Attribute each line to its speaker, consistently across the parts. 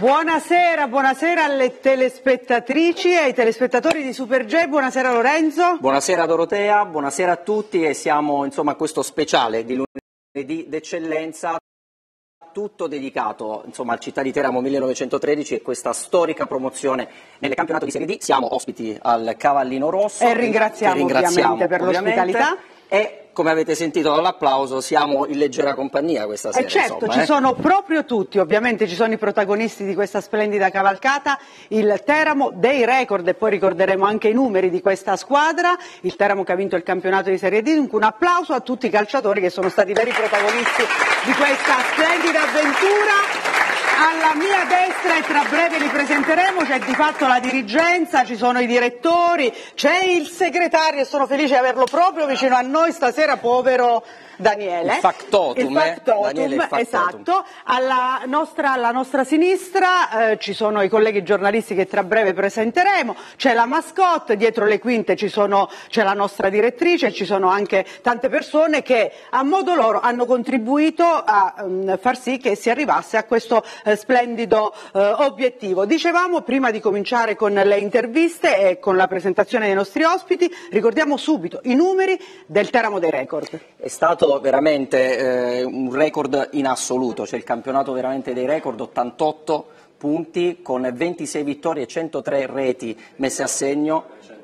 Speaker 1: Buonasera, buonasera alle telespettatrici e ai telespettatori di Super J, buonasera Lorenzo.
Speaker 2: Buonasera Dorotea, buonasera a tutti e siamo insomma a questo speciale di lunedì d'eccellenza, tutto dedicato insomma al Città di Teramo 1913 e questa storica promozione nel campionato di Serie D. Siamo ospiti al Cavallino Rosso
Speaker 1: e ringraziamo ovviamente per l'ospitalità.
Speaker 2: E come avete sentito dall'applauso siamo in leggera compagnia questa sera.
Speaker 1: Certo, ci sono proprio tutti, ovviamente ci sono i protagonisti di questa splendida cavalcata, il Teramo dei record, e poi ricorderemo anche i numeri di questa squadra, il Teramo che ha vinto il campionato di Serie D. Dunque un applauso a tutti i calciatori che sono stati veri protagonisti di questa splendida avventura. Alla mia destra, e tra breve li presenteremo, c'è di fatto la dirigenza, ci sono i direttori, c'è il segretario, e sono felice di averlo proprio vicino a noi stasera, povero Daniele.
Speaker 2: Il factotum,
Speaker 1: Daniele, il factotum. Esatto. Alla nostra sinistra ci sono i colleghi giornalisti che tra breve presenteremo, c'è la mascotte, dietro le quinte c'è la nostra direttrice, ci sono anche tante persone che a modo loro hanno contribuito a far sì che si arrivasse a questo splendido obiettivo. Dicevamo, prima di cominciare con le interviste e con la presentazione dei nostri ospiti, ricordiamo subito i numeri del Teramo dei record.
Speaker 2: È stato veramente un record in assoluto, c'è il campionato veramente dei record, 88 punti con 26 vittorie e 103 reti messe a segno.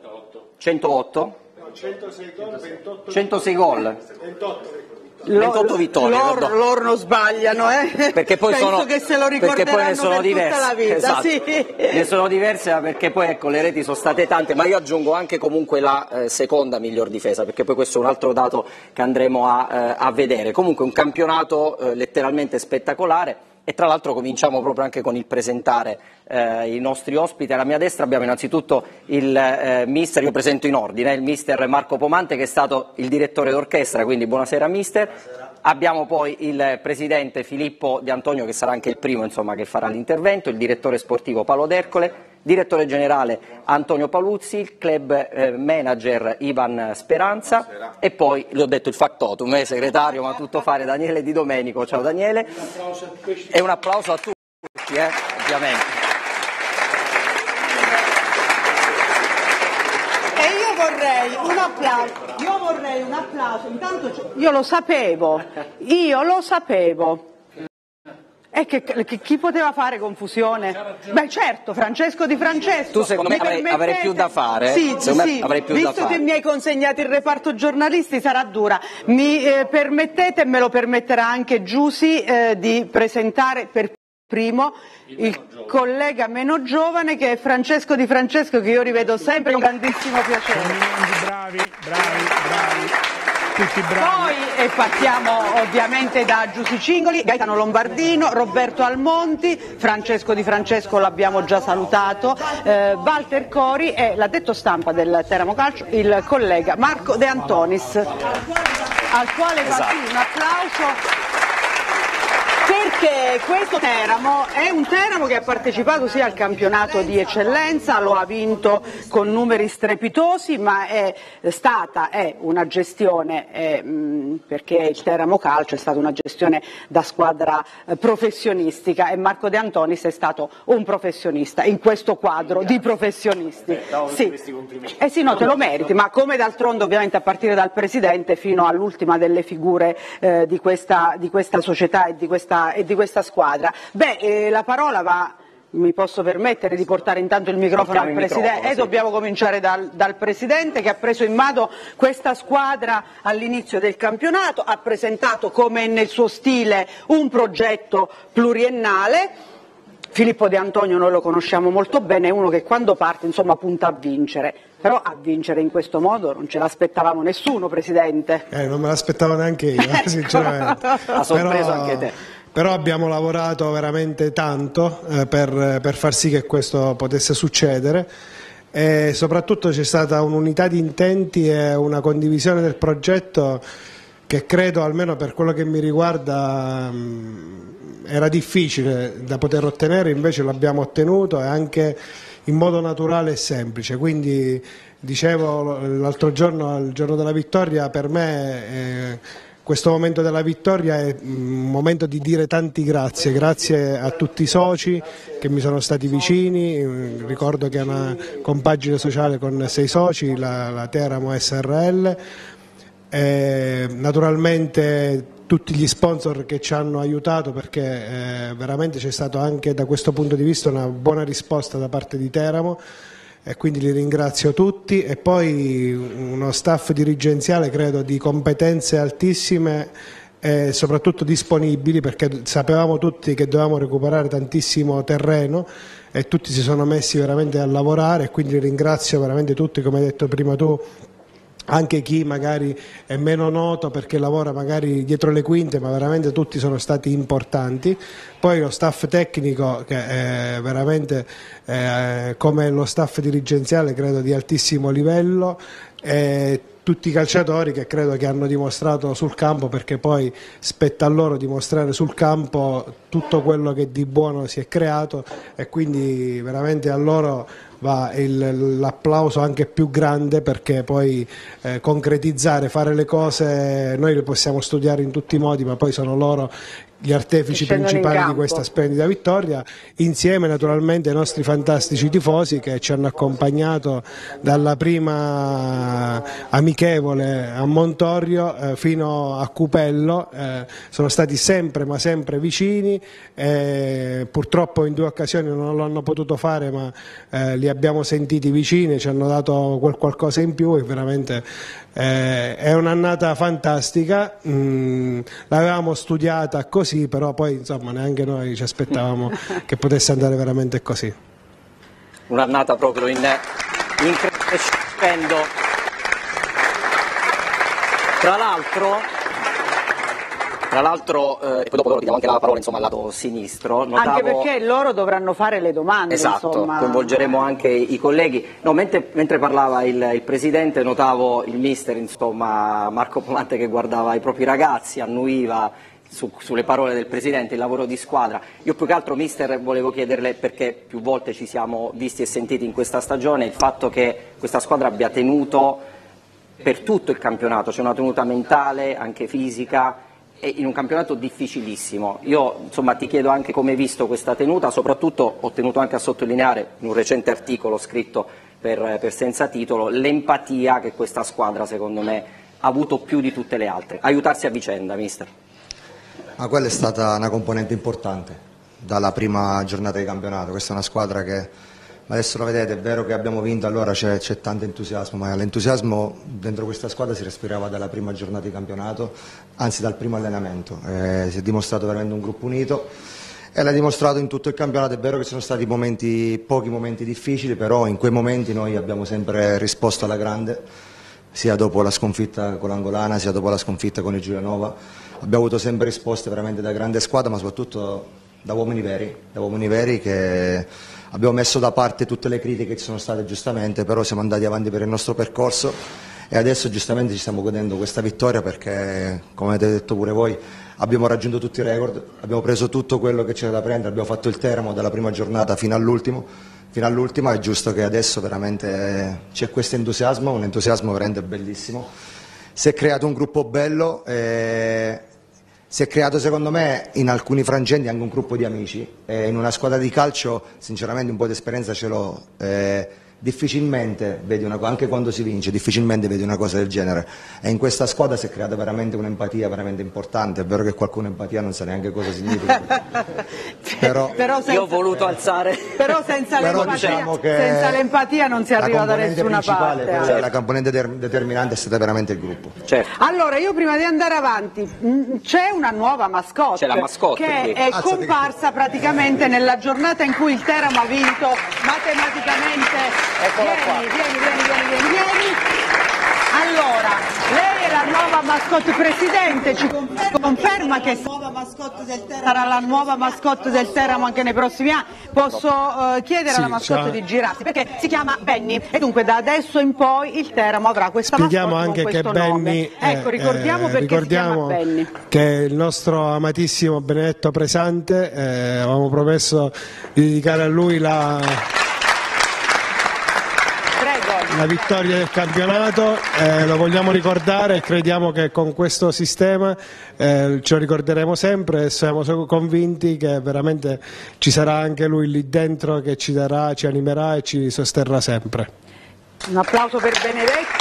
Speaker 2: 108?
Speaker 3: 106 gol, 28
Speaker 2: 106 gol. 28 vittorie.
Speaker 1: Loro non sbagliano,
Speaker 2: perché poi
Speaker 1: penso che se lo ricorderanno per
Speaker 2: diverse.
Speaker 1: Tutta la vita.
Speaker 2: Esatto.
Speaker 1: Sì.
Speaker 2: Ne sono diverse, perché poi ecco, le reti sono state tante, ma io aggiungo anche comunque la seconda miglior difesa, perché poi questo è un altro dato che andremo a vedere. Comunque un campionato letteralmente spettacolare. E tra l'altro cominciamo proprio anche con il presentare i nostri ospiti. Alla mia destra abbiamo innanzitutto il mister, io presento in ordine, il mister Marco Pomante, che è stato il direttore d'orchestra, quindi buonasera mister. Buonasera. Abbiamo poi il presidente Filippo De Antonio, che sarà anche il primo insomma, che farà l'intervento, il direttore sportivo Paolo D'Ercole, direttore generale Antonio Paluzzi, il club manager Ivan Speranza. Buonasera. E poi, le ho detto il factotum, segretario, ma tutto fare, Daniele Di Domenico. Ciao Daniele. E un applauso a tutti, ovviamente.
Speaker 1: E io vorrei un applauso, intanto io lo sapevo. E che chi poteva fare confusione? Beh certo, Francesco Di Francesco.
Speaker 2: Tu secondo me avrei più da fare?
Speaker 1: Sì,
Speaker 2: avrei più
Speaker 1: visto che mi hai consegnato il reparto giornalisti sarà dura. Mi permettete, e me lo permetterà anche Giusy, di presentare per primo il collega meno giovane, che è Francesco Di Francesco, che io rivedo sempre con grandissimo piacere.
Speaker 3: Bravi. Tutti bravi.
Speaker 1: Poi partiamo ovviamente da Giusy Cingoli, Gaetano Lombardino, Roberto Almonti, Francesco Di Francesco l'abbiamo già salutato, Walter Cori e l'addetto stampa del Teramo Calcio, il collega Marco De Antonis, al quale va qui un applauso. Perché questo Teramo è un Teramo che ha partecipato sia al campionato di eccellenza, lo ha vinto con numeri strepitosi, ma è una gestione, perché il Teramo Calcio è stata una gestione da squadra professionistica, e Marco De Antonis è stato un professionista in questo quadro di professionisti. Sì, no, te lo meriti, ma come d'altronde ovviamente a partire dal presidente fino all'ultima delle figure di questa società e di questa squadra. La parola va, mi posso permettere di portare intanto il microfono al presidente, e dobbiamo cominciare dal presidente, che ha preso in mano questa squadra all'inizio del campionato, ha presentato, come nel suo stile, un progetto pluriennale. Filippo De Antonio noi lo conosciamo molto bene, è uno che quando parte insomma punta a vincere, però a vincere in questo modo non ce l'aspettavamo nessuno, presidente.
Speaker 3: Non me l'aspettavo neanche io, sinceramente.
Speaker 2: Ha sorpreso anche te.
Speaker 3: Però abbiamo lavorato veramente tanto per far sì che questo potesse succedere, e soprattutto c'è stata un'unità di intenti e una condivisione del progetto che credo, almeno per quello che mi riguarda, era difficile da poter ottenere, invece l'abbiamo ottenuto, e anche in modo naturale e semplice. Quindi dicevo l'altro giorno, al giorno della vittoria, per me questo momento della vittoria è un momento di dire tanti grazie a tutti i soci che mi sono stati vicini. Ricordo che è una compagine sociale con 6 soci, la Teramo SRL, naturalmente tutti gli sponsor che ci hanno aiutato, perché veramente c'è stato anche da questo punto di vista una buona risposta da parte di Teramo, e quindi li ringrazio tutti, e poi uno staff dirigenziale credo di competenze altissime e soprattutto disponibili, perché sapevamo tutti che dovevamo recuperare tantissimo terreno e tutti si sono messi veramente a lavorare, e quindi ringrazio veramente tutti, come hai detto prima tu, anche chi magari è meno noto perché lavora magari dietro le quinte, ma veramente tutti sono stati importanti. Poi lo staff tecnico che è veramente come lo staff dirigenziale credo di altissimo livello, e tutti i calciatori che credo che hanno dimostrato sul campo, perché poi spetta a loro dimostrare sul campo tutto quello che di buono si è creato, e quindi veramente a loro va l'applauso anche più grande, perché poi concretizzare, fare le cose noi le possiamo studiare in tutti i modi, ma poi sono loro gli artefici principali di questa splendida vittoria, insieme naturalmente ai nostri fantastici tifosi che ci hanno accompagnato dalla prima amichevole a Montorio fino a Cupello, sono stati sempre ma sempre vicini, purtroppo in 2 occasioni non lo hanno potuto fare, ma li abbiamo sentiti vicini, ci hanno dato qualcosa in più, e veramente è un'annata fantastica. L'avevamo studiata così, però poi insomma neanche noi ci aspettavamo che potesse andare veramente così.
Speaker 2: Un'annata proprio in crescendo. Tra l'altro, e poi dopo loro diamo anche la parola insomma, al lato sinistro. Notavo...
Speaker 1: Anche perché loro dovranno fare le domande.
Speaker 2: Esatto,
Speaker 1: insomma.
Speaker 2: Coinvolgeremo anche i colleghi. No, mentre parlava il Presidente, notavo il mister, insomma, Marco Pomante, che guardava i propri ragazzi, annuiva sulle parole del Presidente, il lavoro di squadra. Io più che altro, mister, volevo chiederle, perché più volte ci siamo visti e sentiti in questa stagione, il fatto che questa squadra abbia tenuto per tutto il campionato, c'è una tenuta mentale, anche fisica, e in un campionato difficilissimo. Io insomma ti chiedo anche come hai visto questa tenuta, soprattutto ho tenuto anche a sottolineare in un recente articolo scritto per Senza Titolo l'empatia che questa squadra secondo me ha avuto più di tutte le altre. Aiutarsi a vicenda, mister.
Speaker 4: Ma quella è stata una componente importante dalla prima giornata di campionato. Questa è una squadra che, adesso lo vedete, è vero che abbiamo vinto, allora c'è tanto entusiasmo, ma l'entusiasmo dentro questa squadra si respirava dalla prima giornata di campionato, anzi dal primo allenamento. Si è dimostrato veramente un gruppo unito e l'ha dimostrato in tutto il campionato. È vero che sono stati pochi momenti difficili, però in quei momenti noi abbiamo sempre risposto alla grande, sia dopo la sconfitta con l'Angolana, sia dopo la sconfitta con il Giulianova. Abbiamo avuto sempre risposte veramente da grande squadra, ma soprattutto da uomini veri che abbiamo messo da parte tutte le critiche che ci sono state giustamente, però siamo andati avanti per il nostro percorso e adesso giustamente ci stiamo godendo questa vittoria, perché, come avete detto pure voi, abbiamo raggiunto tutti i record, abbiamo preso tutto quello che c'era da prendere, abbiamo fatto il Teramo dalla prima giornata fino all'ultima, è giusto che adesso veramente c'è questo entusiasmo, un entusiasmo veramente bellissimo. Si è creato un gruppo bello, si è creato secondo me in alcuni frangenti anche un gruppo di amici, in una squadra di calcio sinceramente un po' di esperienza ce l'ho, difficilmente vedi anche quando si vince, difficilmente vedi una cosa del genere, e in questa squadra si è creata veramente un'empatia veramente importante. È vero che qualcuno empatia non sa neanche cosa significa, però
Speaker 2: io ho voluto alzare,
Speaker 1: però senza l'empatia non si arriva da nessuna parte.
Speaker 4: La componente determinante è stata veramente il gruppo.
Speaker 2: Certo.
Speaker 1: Allora, io prima di andare avanti, c'è una nuova mascotte,
Speaker 2: c'è la mascotte
Speaker 1: che è comparsa praticamente nella giornata in cui il Teramo ha vinto matematicamente.
Speaker 2: Eccola qua.
Speaker 1: Vieni. Allora, lei è la nuova mascotte, Presidente, ci conferma che sarà la nuova mascotte del Teramo anche nei prossimi anni. Posso chiedere alla mascotte di girarsi, perché si chiama Benny, e dunque da adesso in poi il Teramo avrà questa
Speaker 3: Spieghiamo
Speaker 1: mascotte
Speaker 3: anche
Speaker 1: con
Speaker 3: che
Speaker 1: questo
Speaker 3: Benny,
Speaker 1: nome. Ecco, ricordiamo perché si chiama Benny.
Speaker 3: Che è il nostro amatissimo Benedetto Presante, avevamo promesso di dedicare a lui la vittoria del campionato, lo vogliamo ricordare e crediamo che con questo sistema ce lo ricorderemo sempre e siamo convinti che veramente ci sarà anche lui lì dentro che ci darà, ci animerà e ci sosterrà sempre.
Speaker 1: Un applauso per Benedetto,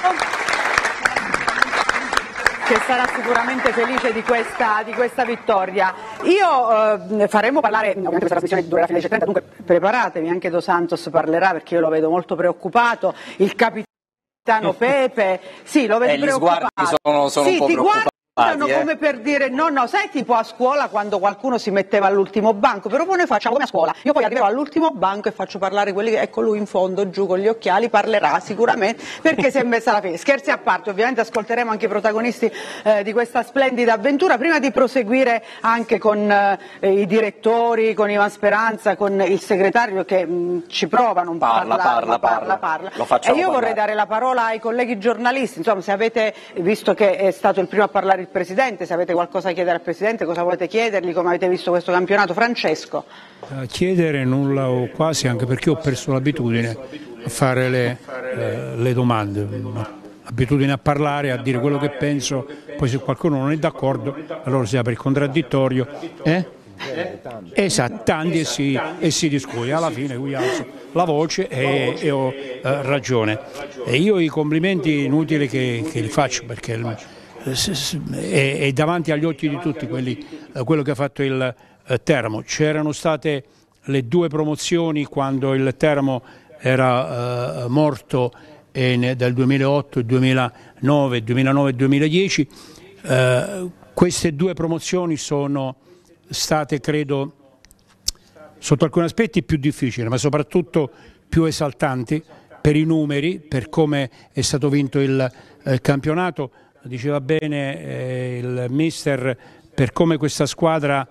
Speaker 1: che sarà sicuramente felice di questa vittoria. Faremo parlare, ovviamente questa trasmissione durerà fino alle 10:30, dunque preparatevi, anche Dos Santos parlerà perché io lo vedo molto preoccupato, il capitano Pepe, sì, lo vedo preoccupato.
Speaker 2: Gli sguardi sono
Speaker 1: sì,
Speaker 2: un po' preoccupati.
Speaker 1: Come per dire no, sai tipo a scuola quando qualcuno si metteva all'ultimo banco, però poi noi facciamo come a scuola, io poi arriverò all'ultimo banco e faccio parlare quelli che, ecco lui in fondo giù con gli occhiali parlerà sicuramente perché si è messa la fine. Scherzi a parte, ovviamente ascolteremo anche i protagonisti di questa splendida avventura, prima di proseguire anche con i direttori, con Ivan Speranza, con il segretario che ci provano, parla. E io vorrei dare la parola ai colleghi giornalisti, insomma se avete, visto che è stato il primo a parlare il Presidente, se avete qualcosa da chiedere al Presidente, cosa volete chiedergli, come avete visto questo campionato. Francesco.
Speaker 5: Chiedere nulla o quasi, anche perché ho perso l'abitudine a fare le domande, l'abitudine a parlare, a dire quello che penso, poi se qualcuno non è d'accordo allora si apre il contraddittorio. Esatto, tanti e si discute, alla fine qui alzo la voce e ho ragione. E io i complimenti inutili che li faccio perché è davanti agli occhi di tutti quello che ha fatto il Teramo. C'erano state le due promozioni quando il Teramo era morto dal 2008, 2009, 2010. Queste due promozioni sono state, credo, sotto alcuni aspetti più difficili, ma soprattutto più esaltanti per i numeri, per come è stato vinto il campionato. Diceva bene il mister per come questa squadra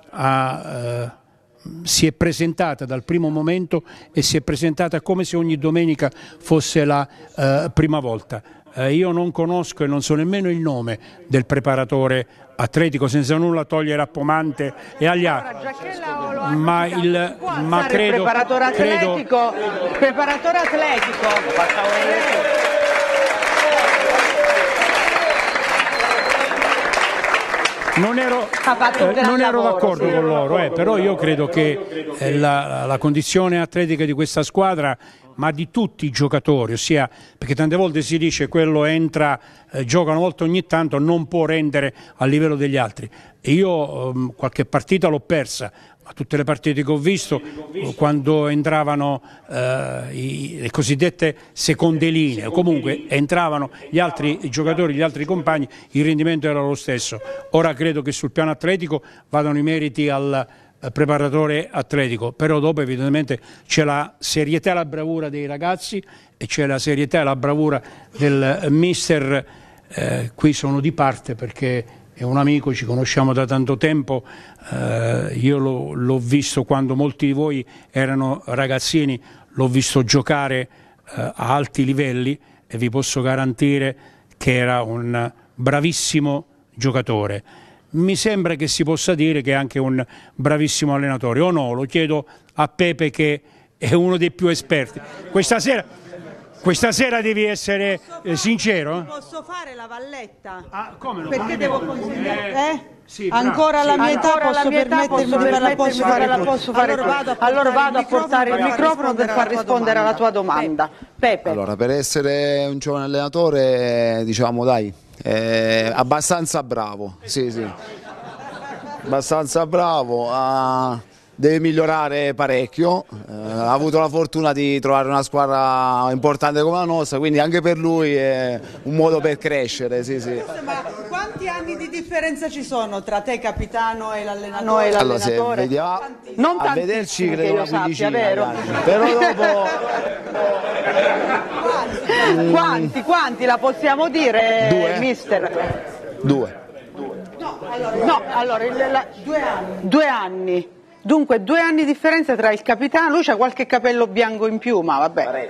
Speaker 5: si è presentata dal primo momento e si è presentata come se ogni domenica fosse la prima volta. Io non conosco e non so nemmeno il nome del preparatore atletico, senza nulla togliere a Pomante e agli altri, ma credo
Speaker 1: preparatore atletico.
Speaker 5: Non ero d'accordo con loro, però io credo che la condizione atletica di questa squadra, ma di tutti i giocatori, ossia perché tante volte si dice quello entra, gioca una volta ogni tanto, non può rendere a livello degli altri. E io qualche partita l'ho persa, ma tutte le partite che ho visto, quando entravano le cosiddette seconde linee, o comunque entravano gli altri giocatori, gli altri compagni, il rendimento era lo stesso. Ora credo che sul piano atletico vadano i meriti al preparatore atletico, però dopo evidentemente c'è la serietà e la bravura dei ragazzi e c'è la serietà e la bravura del mister. Qui sono di parte perché è un amico, ci conosciamo da tanto tempo, io l'ho visto quando molti di voi erano ragazzini, l'ho visto giocare a alti livelli e vi posso garantire che era un bravissimo giocatore. Mi sembra che si possa dire che è anche un bravissimo allenatore, o no? Lo chiedo a Pepe che è uno dei più esperti. Questa sera devi essere sincero.
Speaker 6: Posso fare la valletta?
Speaker 5: Ah, come no?
Speaker 6: Perché devo consegnare?
Speaker 5: Sì,
Speaker 6: ancora alla mia età posso permettermi di fare la posso fare.
Speaker 1: Allora vado a portare il microfono per far rispondere alla tua domanda. Pepe.
Speaker 7: Allora, per essere un giovane allenatore, diciamo dai, abbastanza bravo, sì, abbastanza bravo, deve migliorare parecchio, ha avuto la fortuna di trovare una squadra importante come la nostra, quindi anche per lui è un modo per crescere.
Speaker 6: Ma quanti anni di differenza ci sono tra te capitano e l'allenatore?
Speaker 7: Allora, se vediamo,
Speaker 1: non
Speaker 7: a vederci credo una quindicina,
Speaker 1: vero?
Speaker 7: Però dopo...
Speaker 1: Quanti la possiamo dire,
Speaker 7: Due.
Speaker 1: mister?
Speaker 7: Due.
Speaker 1: No, allora 2 anni. Dunque 2 anni di differenza tra il capitano, lui c'ha qualche capello bianco in più, ma vabbè.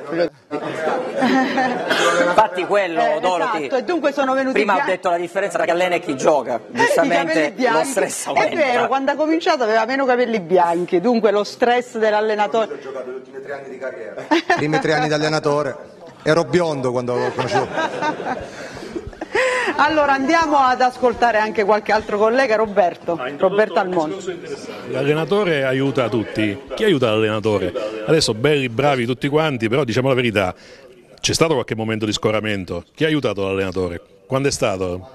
Speaker 2: Infatti quello, Dorothy,
Speaker 1: esatto, e dunque sono venuti
Speaker 2: prima ha detto la differenza tra chi allena e chi gioca, giustamente lo stress aumenta.
Speaker 1: È vero, quando ha cominciato aveva meno capelli bianchi, dunque lo stress dell'allenatore.
Speaker 4: Ho giocato gli ultimi 3 anni di carriera. Primi 3 anni di allenatore. ero biondo quando l'ho conosciuto.
Speaker 1: Allora andiamo ad ascoltare anche qualche altro collega. Roberto Almonte.
Speaker 8: L'allenatore aiuta tutti. Chi aiuta l'allenatore? Adesso belli, bravi tutti quanti, però diciamo la verità, c'è stato qualche momento di scoramento. Chi ha aiutato l'allenatore? Quando è stato?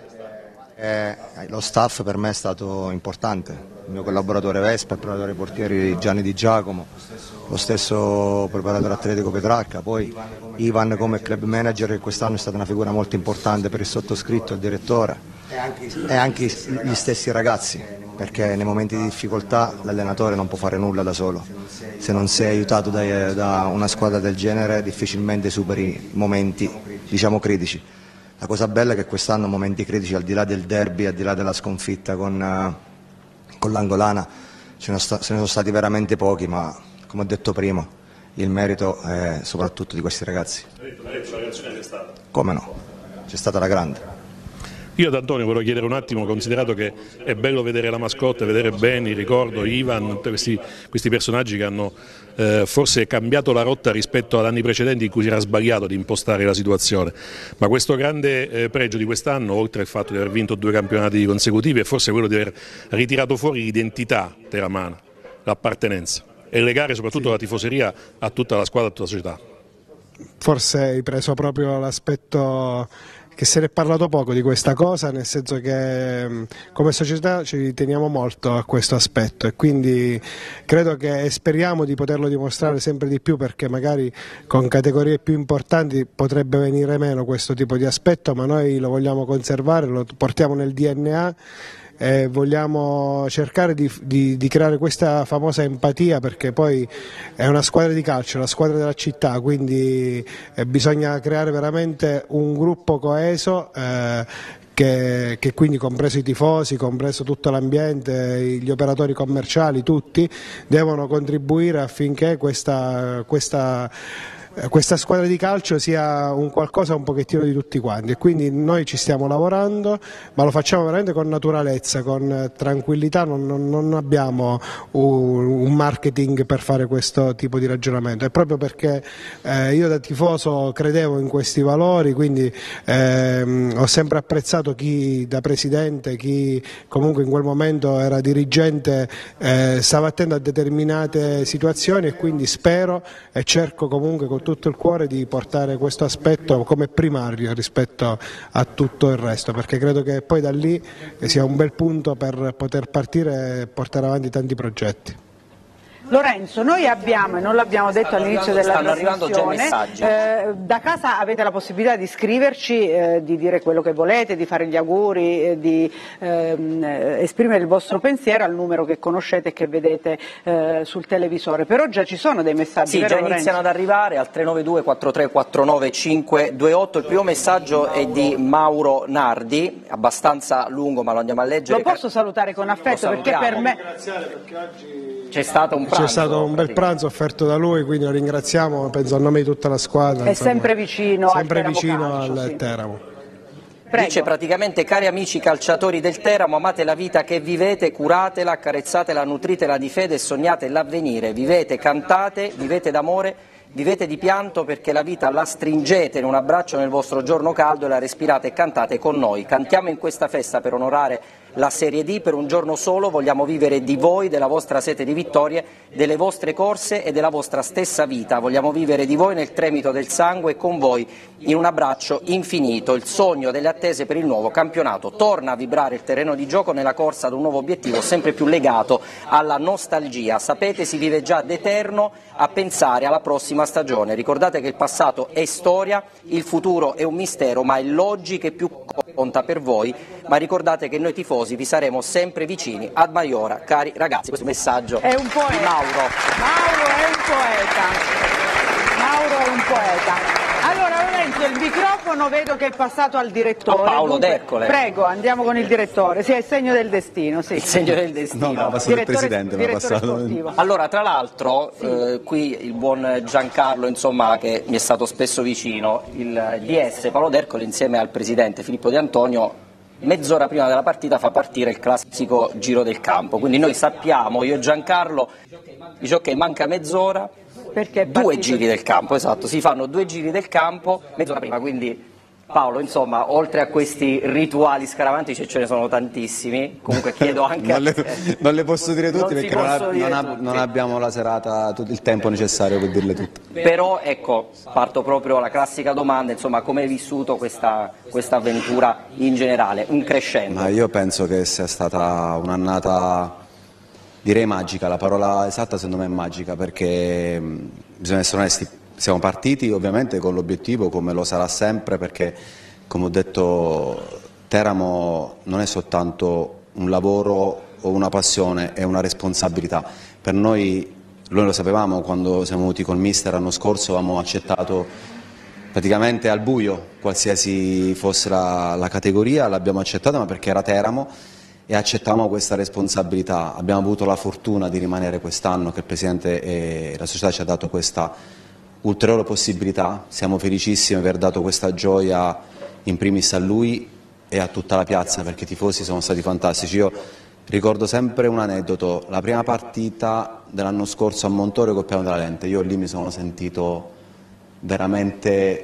Speaker 4: Lo staff per me è stato importante, il mio collaboratore Vespa, il preparatore portieri Gianni Di Giacomo, lo stesso preparatore atletico Petrarca, poi Ivan come club manager, che quest'anno è stata una figura molto importante per il sottoscritto, il direttore, e anche gli stessi ragazzi, perché nei momenti di difficoltà l'allenatore non può fare nulla da solo, se non sei aiutato da una squadra del genere difficilmente superi momenti, diciamo, critici. La cosa bella è che quest'anno momenti critici, al di là del derby, al di là della sconfitta con l'Angolana, ce ne sono stati veramente pochi, ma come ho detto prima, il merito è soprattutto di questi ragazzi.
Speaker 8: La reazione c'è stata?
Speaker 4: Come no? C'è stata la grande.
Speaker 8: Io ad Antonio volevo chiedere un attimo, considerato che è bello vedere la mascotte, vedere Benny, ricordo Ivan, questi personaggi che hanno forse cambiato la rotta rispetto ad anni precedenti in cui si era sbagliato di impostare la situazione, ma questo grande pregio di quest'anno, oltre al fatto di aver vinto 2 campionati consecutivi, è forse quello di aver ritirato fuori l'identità teramana, l'appartenenza, e legare soprattutto la tifoseria a tutta la squadra, a tutta la società.
Speaker 3: Forse hai preso proprio l'aspetto che se ne è parlato poco di questa cosa, nel senso che come società ci teniamo molto a questo aspetto e quindi credo che, e speriamo di poterlo dimostrare sempre di più, perché magari con categorie più importanti potrebbe venire meno questo tipo di aspetto, ma noi lo vogliamo conservare, lo portiamo nel DNA e vogliamo cercare di creare questa famosa empatia, perché poi è una squadra di calcio, la squadra della città, quindi bisogna creare veramente un gruppo coeso che quindi, compreso i tifosi, compreso tutto l'ambiente, gli operatori commerciali, tutti devono contribuire affinché questa squadra di calcio sia un qualcosa un pochettino di tutti quanti, e quindi noi ci stiamo lavorando, ma lo facciamo veramente con naturalezza, con tranquillità, non abbiamo un marketing per fare questo tipo di ragionamento, è proprio perché io da tifoso credevo in questi valori, quindi ho sempre apprezzato chi da presidente, chi comunque in quel momento era dirigente, stava attento a determinate situazioni, e quindi spero e cerco comunque con tutto il cuore di portare questo aspetto come primario rispetto a tutto il resto, perché credo che poi da lì sia un bel punto per poter partire e portare avanti tanti progetti.
Speaker 1: Lorenzo, noi abbiamo, e non l'abbiamo detto all'inizio della trasmissione, da casa avete la possibilità di scriverci, di dire quello che volete, di fare gli auguri, di esprimere il vostro pensiero al numero che conoscete e che vedete sul televisore, però già ci sono dei messaggi.
Speaker 2: Sì, già iniziano ad arrivare al 392 4349 528, il primo messaggio è di Mauro Nardi, abbastanza lungo ma lo andiamo a leggere.
Speaker 1: Lo posso salutare con affetto, perché per me
Speaker 2: c'è stato un
Speaker 3: bel pranzo offerto da lui, quindi lo ringraziamo, penso a nome di tutta la squadra.
Speaker 1: È sempre vicino
Speaker 3: al Teramo.
Speaker 1: Sì.
Speaker 3: Teramo.
Speaker 2: Prego. Dice praticamente: cari amici calciatori del Teramo, amate la vita che vivete, curatela, accarezzatela, nutritela di fede e sognate l'avvenire, vivete, cantate, vivete d'amore, vivete di pianto, perché la vita la stringete in un abbraccio nel vostro giorno caldo e la respirate e cantate con noi. Cantiamo in questa festa per onorare la Serie D per un giorno solo, vogliamo vivere di voi, della vostra sete di vittorie, delle vostre corse e della vostra stessa vita, vogliamo vivere di voi nel tremito del sangue e con voi in un abbraccio infinito. Il sogno delle attese per il nuovo campionato, torna a vibrare il terreno di gioco nella corsa ad un nuovo obiettivo sempre più legato alla nostalgia, sapete si vive già d'eterno a pensare alla prossima stagione, ricordate che il passato è storia, il futuro è un mistero, ma è l'oggi che più conta per voi, ma ricordate che noi tifosi vi saremo sempre vicini ad Maiora, cari ragazzi. Questo messaggio
Speaker 1: è un poeta.
Speaker 2: Di Mauro.
Speaker 1: Mauro è un poeta. Mauro è un poeta. Allora Lorenzo, il microfono vedo che è passato al direttore.
Speaker 2: Paolo D'Ercole.
Speaker 1: Prego, andiamo con il direttore. Sì, è il segno del destino. Sì.
Speaker 2: Il segno del destino.
Speaker 9: No, ha passato il presidente.
Speaker 1: Sportivo.
Speaker 2: Allora, tra l'altro, qui il buon Giancarlo, insomma, che mi è stato spesso vicino, il DS Paolo D'Ercole insieme al presidente Filippo Di Antonio, mezz'ora prima della partita fa partire il classico giro del campo, quindi noi sappiamo, io e Giancarlo, dice ok, manca mezz'ora,
Speaker 1: Perché
Speaker 2: due giri del campo, esatto, si fanno 2 giri del campo mezz'ora prima, quindi Paolo, insomma, oltre a questi rituali scaramantici ce ne sono tantissimi, comunque chiedo anche
Speaker 9: non le posso dire tutti perché non
Speaker 2: tutti.
Speaker 9: abbiamo la serata, il tempo necessario per dirle tutte.
Speaker 2: Però ecco, parto proprio alla classica domanda, insomma, come hai vissuto questa avventura in generale, un crescendo?
Speaker 9: Ma io penso che sia stata un'annata, direi magica, la parola esatta secondo me è magica, perché bisogna essere onesti. Siamo partiti ovviamente con l'obiettivo, come lo sarà sempre, perché come ho detto Teramo non è soltanto un lavoro o una passione, è una responsabilità. Per noi lo sapevamo quando siamo venuti col mister l'anno scorso, avevamo accettato praticamente al buio qualsiasi fosse la categoria, l'abbiamo accettata ma perché era Teramo e accettavamo questa responsabilità. Abbiamo avuto la fortuna di rimanere quest'anno, che il Presidente e la società ci ha dato questa ulteriore possibilità. Siamo felicissimi di aver dato questa gioia in primis a lui e a tutta la piazza, perché i tifosi sono stati fantastici. Io ricordo sempre un aneddoto, la prima partita dell'anno scorso a Montorio col Piano della Lente, io lì mi sono sentito veramente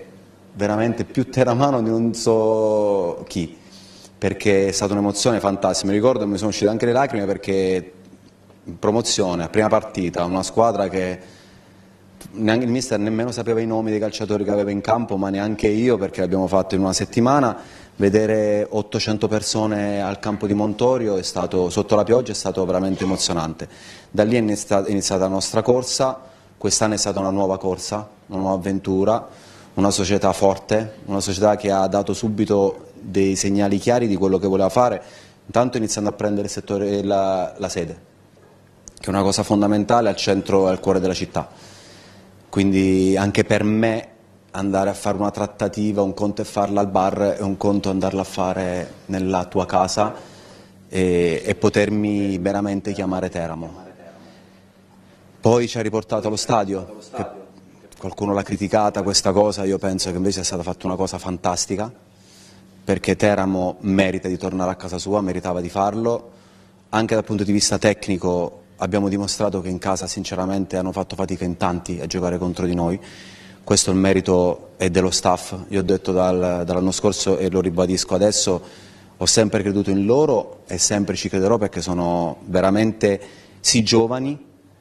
Speaker 9: più teramano di non so chi, perché è stata un'emozione fantastica. Mi ricordo che mi sono uscite anche le lacrime, perché in promozione, a prima partita, una squadra che neanche il mister nemmeno sapeva i nomi dei calciatori che aveva in campo, ma neanche io, perché l'abbiamo fatto in una settimana. Vedere 800 persone al campo di Montorio sotto la pioggia è stato veramente emozionante. Da lì è iniziata la nostra corsa, quest'anno è stata una nuova corsa, una nuova avventura, una società forte, una società che ha dato subito dei segnali chiari di quello che voleva fare, intanto iniziando a prendere il settore, la sede, che è una cosa fondamentale al centro e al cuore della città. Quindi anche per me andare a fare una trattativa, un conto è farla al bar e un conto andarla a fare nella tua casa e potermi veramente chiamare Teramo. Poi ci ha riportato allo stadio, che qualcuno l'ha criticata questa cosa, io penso che invece è stata fatta una cosa fantastica, perché Teramo merita di tornare a casa sua, meritava di farlo, anche dal punto di vista tecnico. Abbiamo dimostrato che in casa sinceramente hanno fatto fatica in tanti a giocare contro di noi, questo il merito è dello staff. Io ho detto dall'anno scorso e lo ribadisco adesso, ho sempre creduto in loro e sempre ci crederò, perché sono veramente sì giovani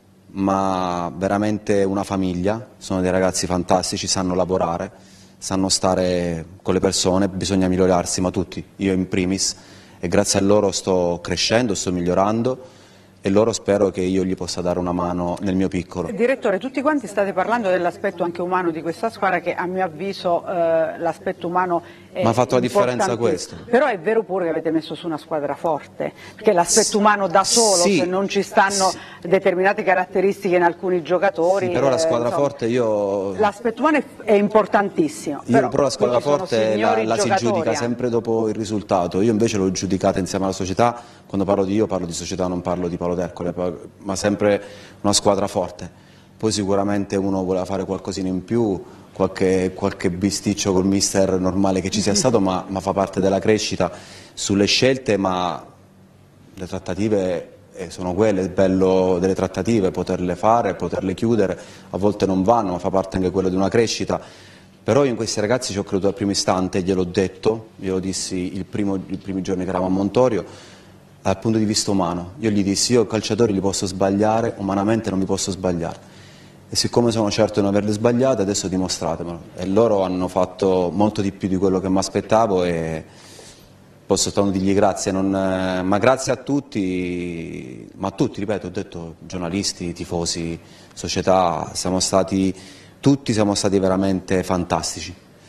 Speaker 9: ma veramente una famiglia, sono dei ragazzi fantastici, sanno lavorare, sanno stare con le persone, bisogna migliorarsi, ma tutti, io in primis, e grazie a loro sto crescendo, sto migliorando e loro spero che io gli possa dare una mano nel mio piccolo.
Speaker 1: Direttore, tutti quanti state parlando dell'aspetto anche umano di questa squadra, che a mio avviso l'aspetto umano è
Speaker 9: ma ha fatto la differenza questo.
Speaker 1: Però è vero pure che avete messo su una squadra forte, perché l'aspetto umano da solo,
Speaker 9: sì,
Speaker 1: se non ci stanno determinate caratteristiche in alcuni giocatori.
Speaker 9: Sì, però la squadra
Speaker 1: insomma,
Speaker 9: forte
Speaker 1: l'aspetto umano è importantissimo.
Speaker 9: Però la squadra forte la si giudica sempre dopo il risultato, io invece l'ho giudicata insieme alla società. Quando parlo di io parlo di società, non parlo di Paolo D'Ercole, ma sempre una squadra forte. Poi sicuramente uno voleva fare qualcosina in più, qualche bisticcio col mister normale che ci sia stato, ma fa parte della crescita sulle scelte, ma le trattative sono quelle, il bello delle trattative, poterle fare, poterle chiudere, a volte non vanno, ma fa parte anche quello di una crescita. Però io in questi ragazzi ci ho creduto dal primo istante, gliel'ho detto, glielo dissi i primi giorni che eravamo a Montorio. Dal punto di vista umano, io gli dissi, io calciatori li posso sbagliare, umanamente non mi posso sbagliare. E siccome sono certo di non averle sbagliate, adesso dimostratemelo. E loro hanno fatto molto di più di quello che mi aspettavo e posso soltanto dirgli grazie, ma grazie a tutti, ma a tutti, ripeto, ho detto giornalisti, tifosi, società, tutti siamo stati veramente fantastici.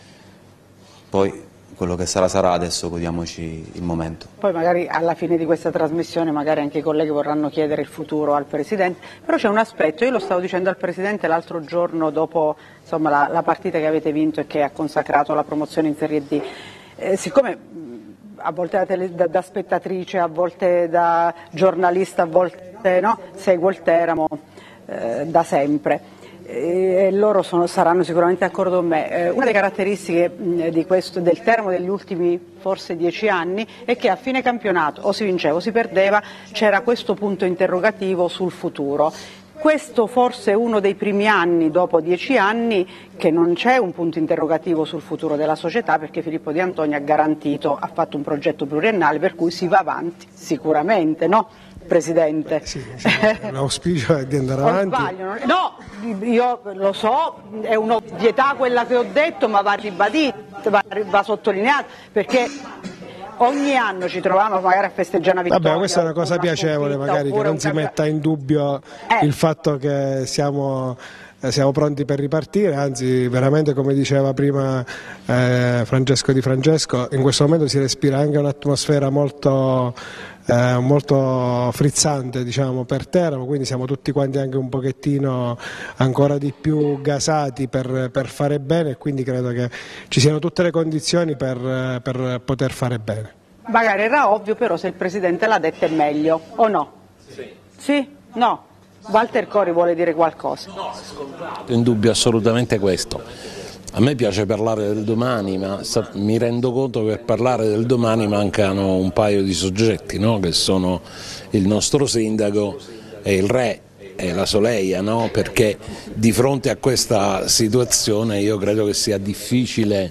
Speaker 9: Poi quello che sarà adesso godiamoci il momento.
Speaker 1: Poi magari alla fine di questa trasmissione magari anche i colleghi vorranno chiedere il futuro al Presidente, però c'è un aspetto, io lo stavo dicendo al Presidente l'altro giorno dopo insomma, la partita che avete vinto e che ha consacrato la promozione in Serie D, siccome a volte da spettatrice, a volte da giornalista, a volte no, seguo il Teramo da sempre. E loro saranno sicuramente d'accordo con me. Una delle caratteristiche del Teramo degli ultimi forse 10 anni è che a fine campionato o si vinceva o si perdeva, c'era questo punto interrogativo sul futuro. questo forse è uno dei primi anni, dopo 10 anni, che non c'è un punto interrogativo sul futuro della società, perché Filippo Di Antonio ha garantito, ha fatto un progetto pluriennale per cui si va avanti, sicuramente, no? Presidente.
Speaker 3: Sì, l'auspicio è di andare avanti.
Speaker 1: No, io lo so, è un'ovvietà quella che ho detto, ma va ribadita, va sottolineata, perché ogni anno ci troviamo magari a festeggiare una vittoria.
Speaker 3: Vabbè, questa è una cosa piacevole, magari che non si metta in dubbio il fatto che siamo pronti per ripartire, anzi veramente, come diceva prima Francesco Di Francesco, in questo momento si respira anche un'atmosfera molto frizzante, diciamo, per Teramo, quindi siamo tutti quanti anche un pochettino ancora di più gasati per fare bene, e quindi credo che ci siano tutte le condizioni per poter fare bene.
Speaker 1: Magari era ovvio, però se il Presidente l'ha detto è meglio, o no? Sì? Sì? No? Walter Cori vuole dire qualcosa?
Speaker 10: No, in dubbio assolutamente questo. A me piace parlare del domani, ma mi rendo conto che per parlare del domani mancano un paio di soggetti, no? Che sono il nostro sindaco e il re e la Soleia, no? Perché di fronte a questa situazione io credo che sia difficile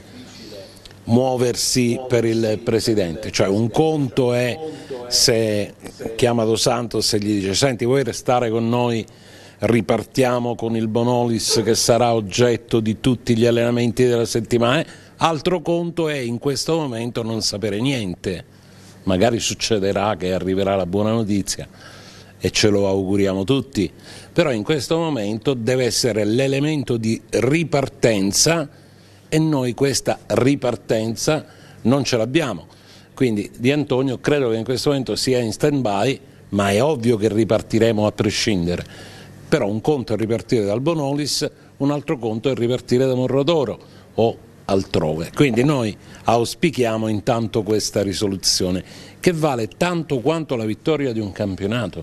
Speaker 10: muoversi per il Presidente. Cioè, un conto è se chiama Dos Santos e gli dice: senti, vuoi restare con noi? Ripartiamo con il Bonolis che sarà oggetto di tutti gli allenamenti della settimana. Altro conto è in questo momento non sapere niente, magari succederà che arriverà la buona notizia e ce lo auguriamo tutti, però in questo momento deve essere l'elemento di ripartenza e noi questa ripartenza non ce l'abbiamo, quindi Di Antonio credo che in questo momento sia in stand by, ma è ovvio che ripartiremo a prescindere. Però un conto è ripartire dal Bonolis, un altro conto è ripartire da Morrodoro o altrove. Quindi noi auspichiamo intanto questa risoluzione, che vale tanto quanto la vittoria di un campionato.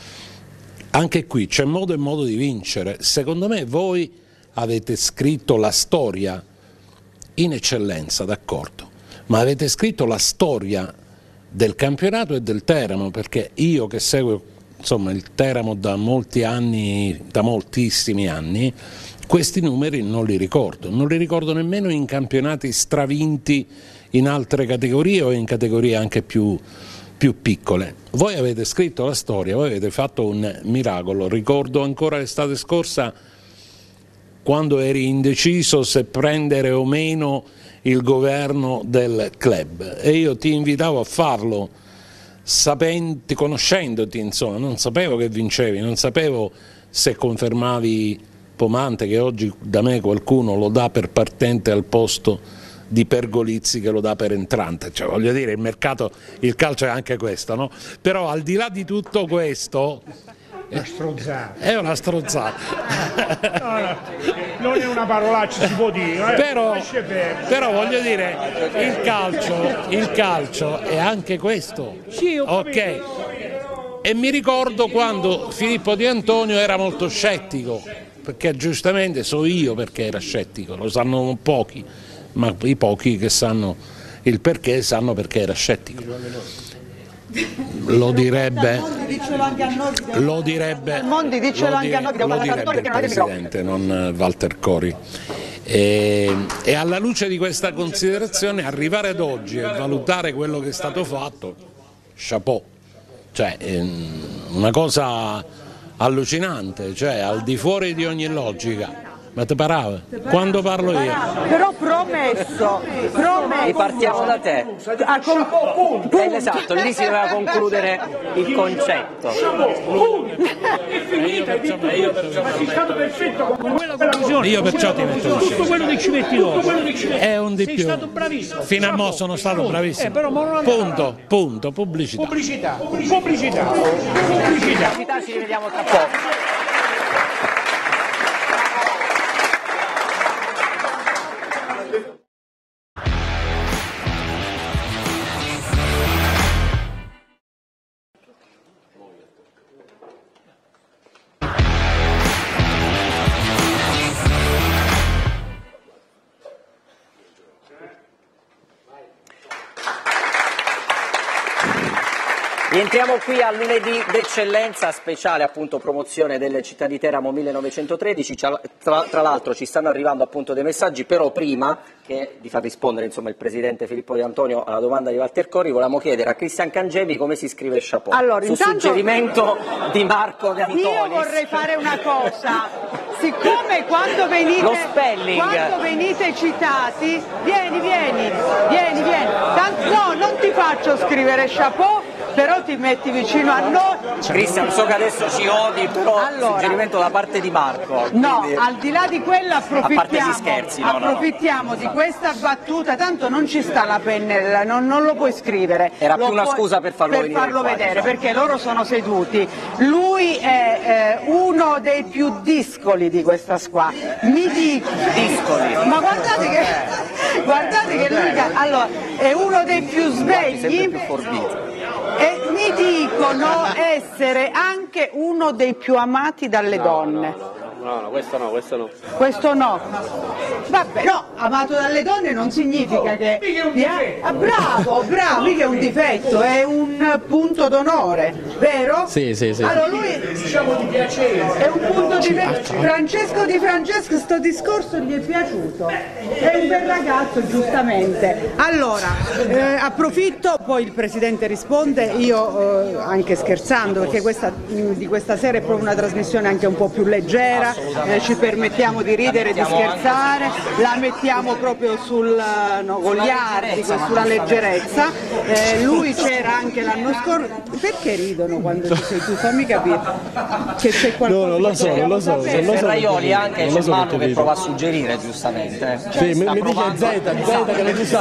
Speaker 10: Anche qui c'è modo e modo di vincere. Secondo me voi avete scritto la storia in eccellenza, d'accordo, ma avete scritto la storia del campionato e del Teramo, perché io che seguo il Teramo da molti anni, da moltissimi anni, questi numeri non li ricordo nemmeno in campionati stravinti in altre categorie o in categorie anche più piccole. Voi avete scritto la storia, voi avete fatto un miracolo. Ricordo ancora l'estate scorsa, quando eri indeciso se prendere o meno il governo del club, e io ti invitavo a farlo, conoscendoti, insomma, non sapevo che vincevi, non sapevo se confermavi Pomante, che oggi da me qualcuno lo dà per partente al posto di Pergolizzi che lo dà per entrante, cioè, voglio dire, il mercato, il calcio è anche questo, no? Però al di là di tutto questo è una strozzata.
Speaker 5: No, non è una parolaccia, si può dire,
Speaker 10: però voglio dire, il calcio è anche questo, ok? E mi ricordo quando Filippo Di Antonio era molto scettico, perché giustamente so io perché era scettico, lo sanno pochi, ma i pochi che sanno il perché sanno perché era scettico. Lo direbbe il Presidente, non Walter Cori. E alla luce di questa considerazione arrivare ad oggi e valutare quello che è stato fatto, chapeau, cioè una cosa allucinante, cioè al di fuori di ogni logica. Ma te parava? Quando parlo io?
Speaker 1: Però promesso.
Speaker 2: Ripartiamo da te. Esatto, lì si doveva concludere il concetto.
Speaker 5: Io perciò ti metto tutto quello che ci metti dopo.
Speaker 10: È un di più.
Speaker 5: Sei stato bravissimo.
Speaker 10: Fino a mo' sono stato bravissimo. Punto, pubblicità.
Speaker 5: Pubblicità.
Speaker 2: Ci rivediamo tra poco. Rientriamo qui a Lunedì d'Eccellenza, speciale appunto promozione delle Città di Teramo 1913. Tra l'altro ci stanno arrivando appunto dei messaggi, però prima di far rispondere insomma il presidente Filippo Di Antonio alla domanda di Walter Corri, volevamo chiedere a Cristian Cangevi come si scrive chapeau.
Speaker 1: Allora,
Speaker 2: su
Speaker 1: intanto,
Speaker 2: suggerimento di Marco De Antonis.
Speaker 1: Io vorrei fare una cosa, siccome quando venite citati, vieni. No, non ti faccio scrivere chapeau, però ti metti vicino a noi.
Speaker 2: Cristian, so che adesso ci odi, però suggerimento da parte di Marco.
Speaker 1: No,
Speaker 2: quindi...
Speaker 1: al di là di quello
Speaker 2: approfittiamo
Speaker 1: di questa battuta, tanto non ci sta la pennella, non lo puoi scrivere.
Speaker 2: Era più una scusa per farlo
Speaker 1: vedere, perché loro sono seduti. Lui è uno dei più discoli di questa squadra.
Speaker 2: Discoli.
Speaker 1: Ma guardate che lui allora è uno dei più svegli. E mi dicono essere anche uno dei più amati dalle donne.
Speaker 11: No, questo no.
Speaker 1: Questo no. Vabbè, no, amato dalle donne non significa che... bravo, mica è un difetto, è un punto d'onore, vero?
Speaker 11: Sì.
Speaker 1: Allora lui diciamo di piacere. È un punto di Francesco, sto discorso gli è piaciuto. È un bel ragazzo, giustamente. Allora, approfitto, poi il Presidente risponde, io anche scherzando, perché di questa sera è proprio una trasmissione anche un po' più leggera. Ci permettiamo di ridere, di scherzare, la mettiamo proprio goliardico, sulla leggerezza. Lui c'era anche l'anno scorso. Perché ridono quando ci sei tu? Fammi capire che c'è qualcosa.
Speaker 11: No, non lo so.
Speaker 2: Ferraioli anche c'è Manu che prova a suggerire, giustamente.
Speaker 11: Sì, mi dice Z che non ci sta.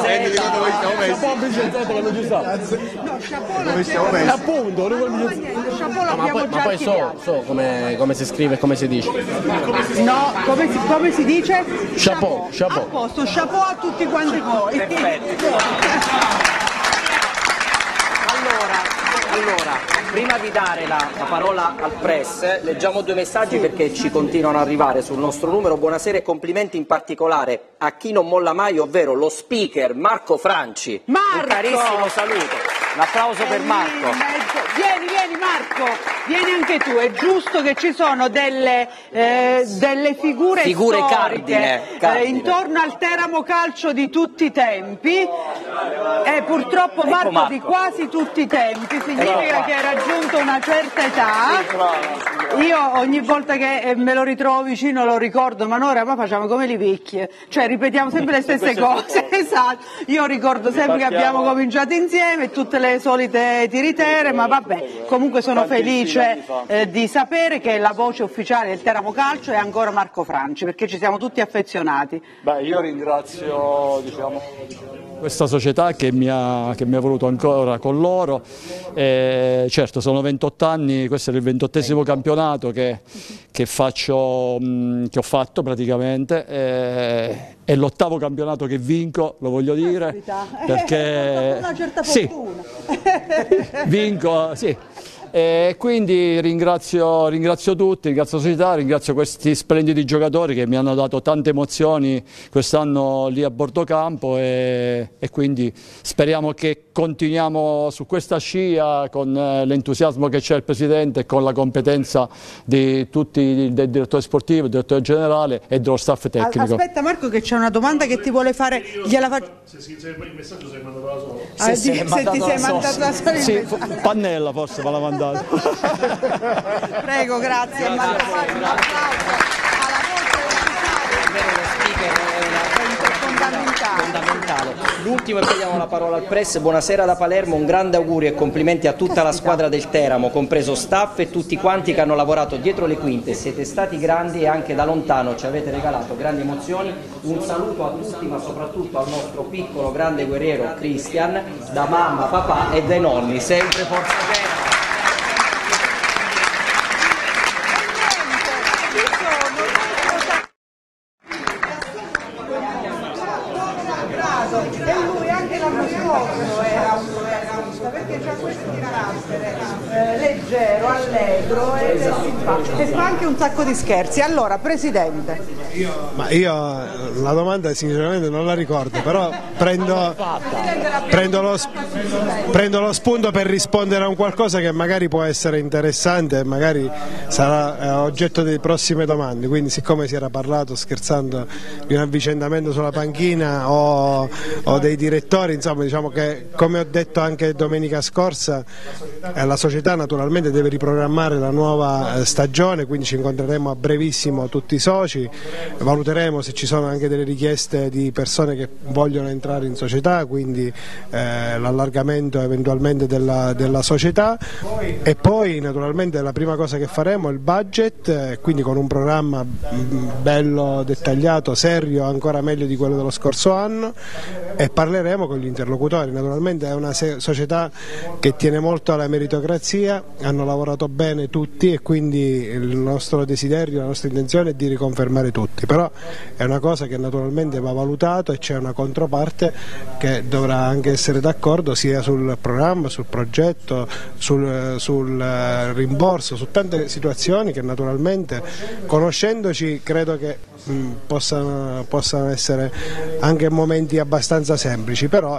Speaker 11: Z che non ci sta.
Speaker 1: No, chapeau
Speaker 11: appunto, ma poi so come si scrive e come si dice.
Speaker 1: No, come si dice?
Speaker 11: Chapeau.
Speaker 1: A posto, chapeau a tutti quanti voi.
Speaker 2: Allora, prima di dare la parola al press, leggiamo due messaggi perché ci continuano ad arrivare sul nostro numero. Buonasera e complimenti in particolare a chi non molla mai, ovvero lo speaker Marco Franci.
Speaker 1: Marco!
Speaker 2: Un carissimo saluto. Un applauso per Marco.
Speaker 1: Vieni Marco, vieni anche tu. È giusto che ci sono delle figure
Speaker 2: cardine.
Speaker 1: Intorno al Teramo Calcio di tutti i tempi. E purtroppo Marco di quasi tutti i tempi, significa che hai raggiunto una certa età. Io ogni volta che me lo ritrovo vicino lo ricordo, ma noi ma facciamo come le vecchie, cioè ripetiamo sempre le stesse cose. Esatto. Io ricordo sempre che abbiamo cominciato insieme, tutte le solite tiritere, ma vabbè, comunque sono felice di sapere che la voce ufficiale del Teramo Calcio è ancora Marco Franci, perché ci siamo tutti affezionati.
Speaker 12: Io ringrazio questa società che mi ha voluto ancora con loro. Certo, sono 28 anni, questo è il 28esimo campionato che ho fatto praticamente, è l'8º campionato che vinco, lo voglio dire, perché
Speaker 1: una certa fortuna.
Speaker 12: Vinco, sì. E quindi ringrazio tutti, ringrazio la società, ringrazio questi splendidi giocatori che mi hanno dato tante emozioni quest'anno lì a bordo campo e quindi speriamo che continuiamo su questa scia con l'entusiasmo che c'è il Presidente e con la competenza di tutti, del direttore sportivo, del direttore generale e dello staff tecnico.
Speaker 1: Aspetta Marco che c'è una domanda che ti vuole fare, gliela faccio.
Speaker 8: Se il messaggio sei mandato da solo.
Speaker 1: Se ti sei mandato da solo.
Speaker 12: Sì, Pannella forse me l'ha mandato.
Speaker 1: Prego, grazie. Un applauso alla
Speaker 2: fondamentale. L'ultimo e poi diamo la parola al press. Buonasera da Palermo, un grande augurio e complimenti a tutta la squadra del Teramo, compreso staff e tutti quanti che hanno lavorato dietro le quinte. Siete stati grandi e anche da lontano ci avete regalato grandi emozioni. Un saluto a tutti, ma soprattutto al nostro piccolo grande guerriero Cristian, da mamma, papà e dai nonni. Sempre forza Teramo.
Speaker 1: E lui anche l'anno scorso era un protagonista, perché c'è questo
Speaker 6: leggero, allegro ed è simpatico e fa anche un sacco di scherzi. Allora, Presidente.
Speaker 3: Ma io la domanda sinceramente non la ricordo, però prendo lo spunto per rispondere a un qualcosa che magari può essere interessante e magari sarà oggetto di prossime domande. Quindi, siccome si era parlato scherzando di un avvicendamento sulla panchina o dei direttori, insomma, diciamo che, come ho detto anche domenica scorsa, la società naturalmente deve riprogrammare la nuova stagione, quindi ci incontreremo a brevissimo tutti i soci, valuteremo se ci sono anche delle richieste di persone che vogliono entrare in società, quindi l'allargamento eventualmente della società, e poi naturalmente la prima cosa che faremo è il budget, quindi con un programma bello, dettagliato, serio, ancora meglio di quello dello scorso anno, e parleremo con gli interlocutori. Naturalmente è una società che tiene molto alla meritocrazia, hanno lavorato bene tutti e quindi il nostro desiderio, la nostra intenzione è di riconfermare tutti, però è una cosa che naturalmente va valutato e c'è una controparte che dovrà anche essere d'accordo sia sul programma, sul progetto, sul rimborso, su tante situazioni che naturalmente, conoscendoci, credo che possano essere anche momenti abbastanza semplici, però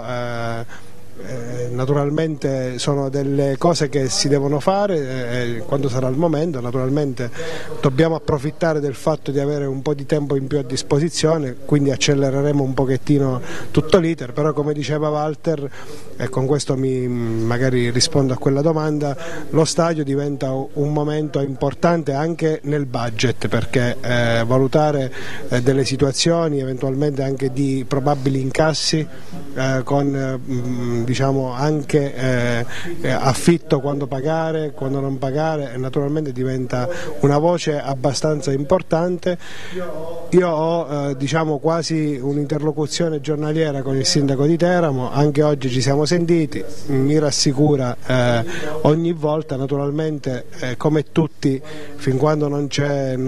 Speaker 3: naturalmente sono delle cose che si devono fare quando sarà il momento. Naturalmente dobbiamo approfittare del fatto di avere un po' di tempo in più a disposizione, quindi accelereremo un pochettino tutto l'iter, però come diceva Walter, e con questo magari rispondo a quella domanda, lo stadio diventa un momento importante anche nel budget, perché valutare delle situazioni eventualmente anche di probabili incassi con diciamo anche affitto, quando pagare, quando non pagare, e naturalmente diventa una voce abbastanza importante. Io ho diciamo quasi un'interlocuzione giornaliera con il sindaco di Teramo, anche oggi ci siamo sentiti, mi rassicura ogni volta, naturalmente come tutti, fin quando non c'è,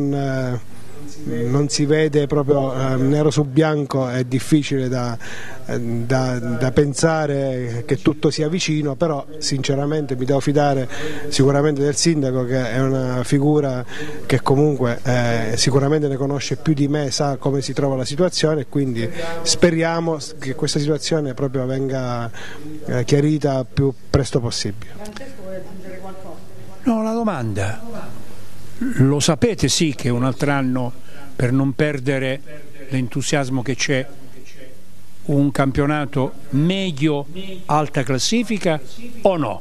Speaker 3: non si vede proprio nero su bianco, è difficile da pensare che tutto sia vicino, però sinceramente mi devo fidare sicuramente del sindaco, che è una figura che comunque sicuramente ne conosce più di me, sa come si trova la situazione, e quindi speriamo che questa situazione proprio venga chiarita più presto possibile.
Speaker 5: No, la domanda, lo sapete sì che un altro anno, per non perdere l'entusiasmo che c'è, un campionato medio alta classifica o no?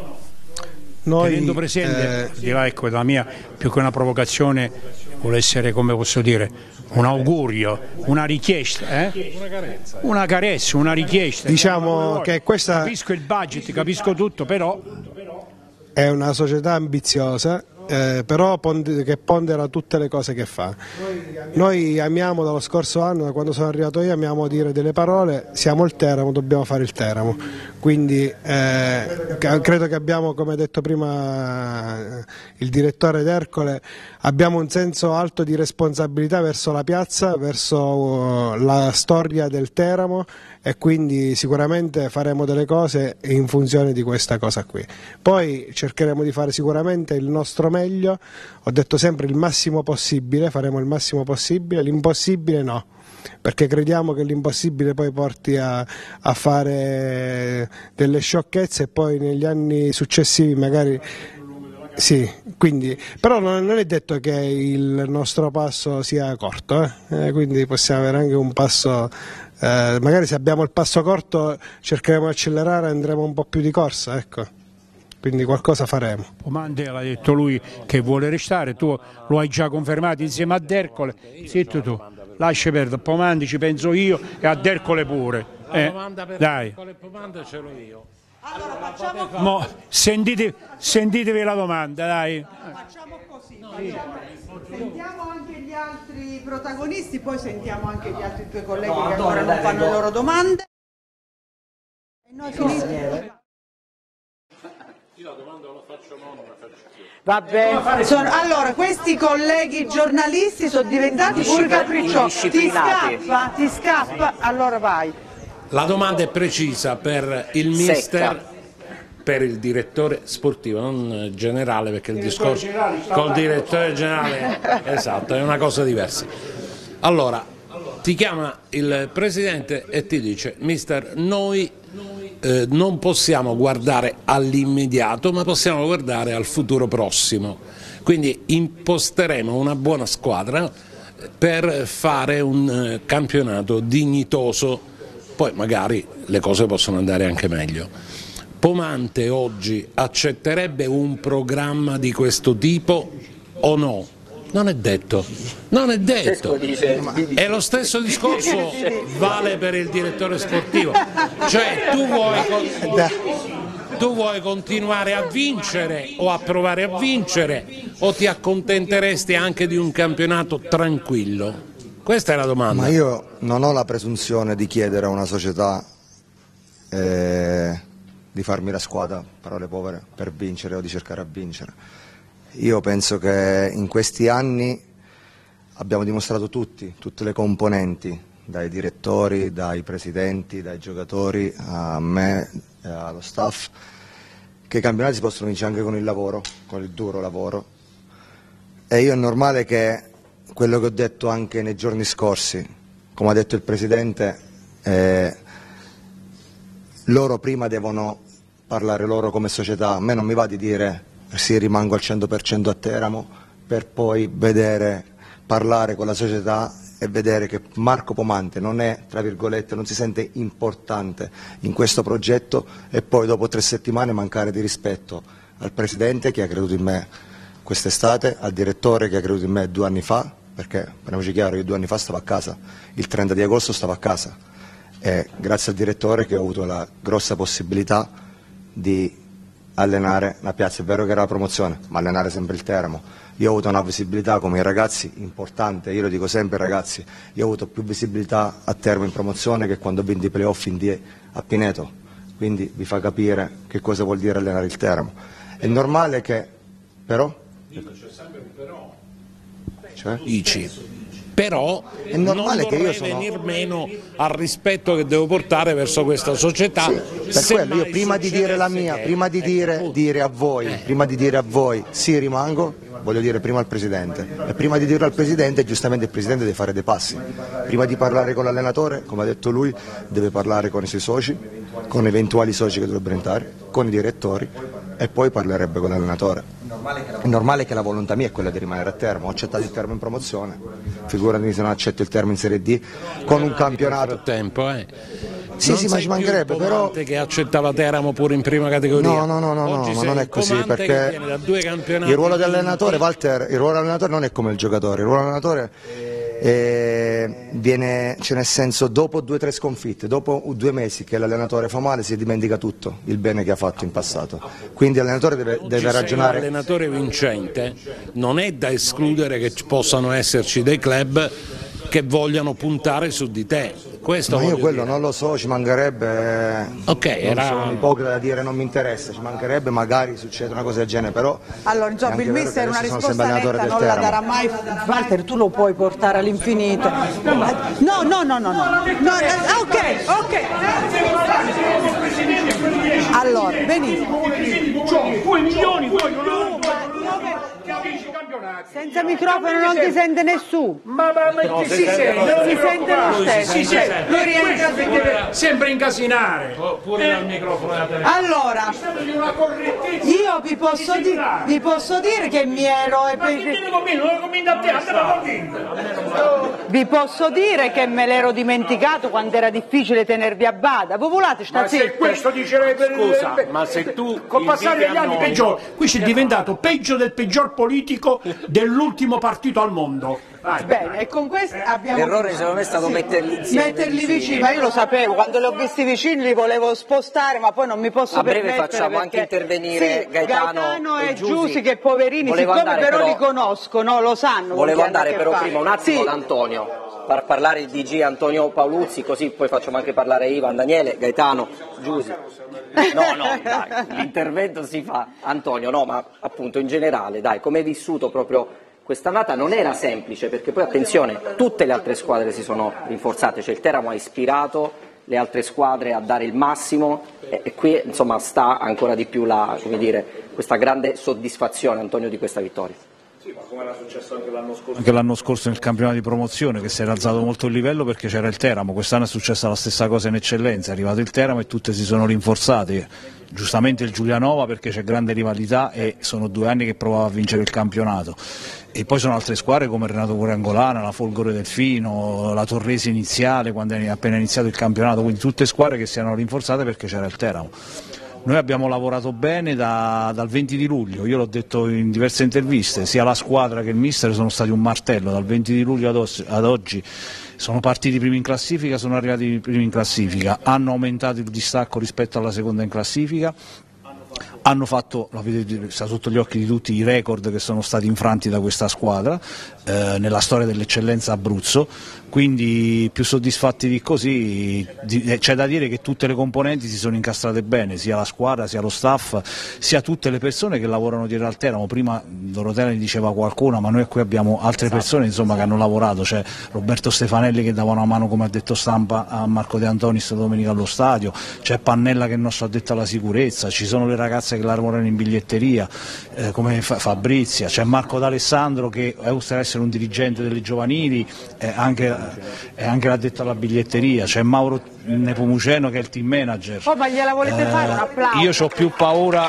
Speaker 5: Tenendo presente, ecco, la mia più che una provocazione vuole essere, come posso dire, un augurio, una richiesta, una carezza, una richiesta.
Speaker 3: Diciamo che questa,
Speaker 5: capisco il budget, capisco tutto, però
Speaker 3: è una società ambiziosa, però che pondera tutte le cose che fa. Noi amiamo dallo scorso anno, da quando sono arrivato io, amiamo dire delle parole: siamo il Teramo, dobbiamo fare il Teramo. Quindi credo che abbiamo, come ha detto prima il direttore d'Ercole, abbiamo un senso alto di responsabilità verso la piazza, verso la storia del Teramo, e quindi sicuramente faremo delle cose in funzione di questa cosa qui. Poi cercheremo di fare sicuramente il nostro meglio, ho detto sempre il massimo possibile, faremo il massimo possibile, l'impossibile no, perché crediamo che l'impossibile poi porti a fare delle sciocchezze e poi negli anni successivi magari sì, quindi, però non è detto che il nostro passo sia corto, quindi possiamo avere anche un passo, magari se abbiamo il passo corto cercheremo di accelerare, andremo un po' più di corsa, ecco. Quindi qualcosa faremo.
Speaker 5: Pomande l'ha detto lui che vuole restare, tu lo hai già confermato insieme a D'Ercole, zitto tu, lascia perdere, Pomandi ci penso io e a D'Ercole pure. Dai.
Speaker 10: Con le Pomande ce l'ho io.
Speaker 6: Allora facciamo
Speaker 5: Sentitevi la domanda, dai.
Speaker 6: Facciamo così. Sentiamo anche gli altri protagonisti, poi sentiamo anche gli altri due colleghi che ancora non fanno le loro domande. E noi finito.
Speaker 10: Io la domanda la faccio non la faccio più.
Speaker 6: Vabbè, allora questi colleghi giornalisti sono diventati pure capricciosi. Ti scappa, allora vai.
Speaker 10: La domanda è precisa per il mister. per il direttore sportivo, non generale, perché il discorso col direttore generale esatto, è una cosa diversa. Allora, ti chiama il presidente e ti dice: mister, noi non possiamo guardare all'immediato, ma possiamo guardare al futuro prossimo, quindi imposteremo una buona squadra per fare un campionato dignitoso, poi magari le cose possono andare anche meglio. Pomante oggi accetterebbe un programma di questo tipo o no? Non è detto, non è detto. E lo stesso discorso vale per il direttore sportivo, cioè tu vuoi continuare a vincere o a provare a vincere, o ti accontenteresti anche di un campionato tranquillo? Questa è la domanda.
Speaker 4: Ma io non ho la presunzione di chiedere a una società di farmi la squadra, parole povere, per vincere o di cercare a vincere. Io penso che in questi anni abbiamo dimostrato tutte le componenti, dai direttori, dai presidenti, dai giocatori, a me, allo staff, che i campionati si possono vincere anche con il lavoro, con il duro lavoro. E io è normale che quello che ho detto anche nei giorni scorsi, come ha detto il presidente, loro prima devono parlare loro come società. A me non mi va di dire sì, rimango al 100% a Teramo, per poi parlare con la società e vedere che Marco Pomante non è, tra virgolette, non si sente importante in questo progetto, e poi dopo 3 settimane mancare di rispetto al presidente che ha creduto in me quest'estate, al direttore che ha creduto in me 2 anni fa, perché parliamoci chiaro, io 2 anni fa stavo a casa, il 30 di agosto stavo a casa, e grazie al direttore che ho avuto la grossa possibilità di allenare la piazza. È vero che era la promozione, ma allenare sempre il Teramo. Io ho avuto una visibilità come i ragazzi importante, io lo dico sempre ai ragazzi, io ho avuto più visibilità a Teramo in promozione che quando ho vinto i playoff a Pineto, quindi vi fa capire che cosa vuol dire allenare il Teramo. È normale che, però?
Speaker 10: C'è sempre un però.
Speaker 4: Cioè?
Speaker 10: Però
Speaker 4: è normale
Speaker 10: non vorrei venir meno al rispetto che devo portare verso questa società.
Speaker 4: Sì, per quello io prima di dire la mia, prima di dire a voi sì rimango, voglio dire prima al presidente, e prima di dirlo al presidente giustamente il presidente deve fare dei passi, prima di parlare con l'allenatore, come ha detto lui, deve parlare con i suoi soci, con eventuali soci che dovrebbero entrare, con i direttori, e poi parlerebbe con l'allenatore. È normale che la volontà mia è quella di rimanere a Teramo, ho accettato il Teramo in promozione, figurati se non accetto il Teramo in Serie D con un campionato. Sì, ma ci mancherebbe, però
Speaker 10: che accettava Teramo pure in prima categoria.
Speaker 4: No, ma non è così, perché il ruolo dell'allenatore, Walter, il ruolo dell'allenatore non è come il giocatore, il ruolo dell'allenatore viene, cioè nel senso, dopo 2 o 3 sconfitte, dopo 2 mesi che l'allenatore fa male, si dimentica tutto il bene che ha fatto in passato, quindi l'allenatore deve ragionare.
Speaker 10: L'allenatore vincente non è da escludere che possano esserci dei club che vogliano puntare su di te. Questo
Speaker 4: ma io quello non lo so, ci mancherebbe, non sono ipocrita da dire non mi interessa, ci mancherebbe, magari succede una cosa del genere, però
Speaker 6: allora insomma il mister una risposta netta non la darà mai. Walter, tu lo puoi portare all'infinito. No, ok. Allora, benissimo.
Speaker 5: 2 milioni poi non hanno.
Speaker 6: Senza microfono non ti sente nessuno.
Speaker 5: Ma si sente
Speaker 6: lo stesso.
Speaker 5: Lui rientra sempre incasinare. Pure dal microfono.
Speaker 6: Allora, io vi posso dire che mi ero. Vi posso dire che me l'ero dimenticato quando era difficile tenervi a bada. Voi volate sta zitti?
Speaker 5: Se questo dicerebbe.
Speaker 10: Scusa, ma se tu
Speaker 5: col passare degli anni peggiore. Qui si è diventato peggio del peggior politico dell'ultimo partito al mondo.
Speaker 6: Bene, e con questo abbiamo.
Speaker 2: L'errore secondo me è stato
Speaker 6: metterli vicini, ma io lo sapevo, quando li ho visti vicini li volevo spostare, ma poi non mi posso permettere.
Speaker 2: A breve facciamo anche intervenire Gaetano
Speaker 6: e Giusi, che poverini, siccome però li conosco, no, lo sanno.
Speaker 2: Volevo andare però prima un attimo da Antonio, per parlare il DG Antonio Paoluzzi, così poi facciamo anche parlare Ivan, Daniele, Gaetano, Giusi. No, dai, l'intervento si fa. Antonio, no, ma appunto in generale, dai, come hai vissuto proprio quest'annata? Non era semplice, perché poi attenzione, tutte le altre squadre si sono rinforzate, cioè il Teramo ha ispirato le altre squadre a dare il massimo e qui insomma sta ancora di più questa grande soddisfazione, Antonio, di questa vittoria.
Speaker 13: Sì, ma come era successo anche l'anno scorso nel campionato di promozione, che si era alzato molto il livello perché c'era il Teramo. Quest'anno è successa la stessa cosa in eccellenza, è arrivato il Teramo e tutte si sono rinforzate, giustamente il Giulianova perché c'è grande rivalità e sono 2 anni che provava a vincere il campionato, e poi sono altre squadre come Renato Cureangolana, la Folgore Delfino, la Torresi iniziale quando è appena iniziato il campionato, quindi tutte squadre che si erano rinforzate perché c'era il Teramo. Noi abbiamo lavorato bene dal 20 di luglio, io l'ho detto in diverse interviste, sia la squadra che il mister sono stati un martello, dal 20 di luglio ad oggi sono partiti primi in classifica, sono arrivati primi in classifica, hanno aumentato il distacco rispetto alla seconda in classifica, hanno fatto, sta sotto gli occhi di tutti, i record che sono stati infranti da questa squadra nella storia dell'eccellenza Abruzzo, quindi più soddisfatti di così. C'è da dire che tutte le componenti si sono incastrate bene, sia la squadra, sia lo staff, sia tutte le persone che lavorano dietro al Teramo. Prima Dorotella ne diceva qualcuna, ma noi qui abbiamo altre persone insomma, che hanno lavorato, c'è Roberto Stefanelli che dava una mano, come ha detto stampa, a Marco De Antonis domenica allo stadio, c'è Pannella che è il nostro addetto alla sicurezza, ci sono le ragazze che lavorano in biglietteria come Fabrizia, c'è Marco D'Alessandro che oltre ad essere un dirigente delle giovanili è anche l'addetto alla biglietteria, c'è Mauro Nepomuceno che è il team manager.
Speaker 1: Oh, ma gliela volete fare un applauso?
Speaker 13: Io ho più paura.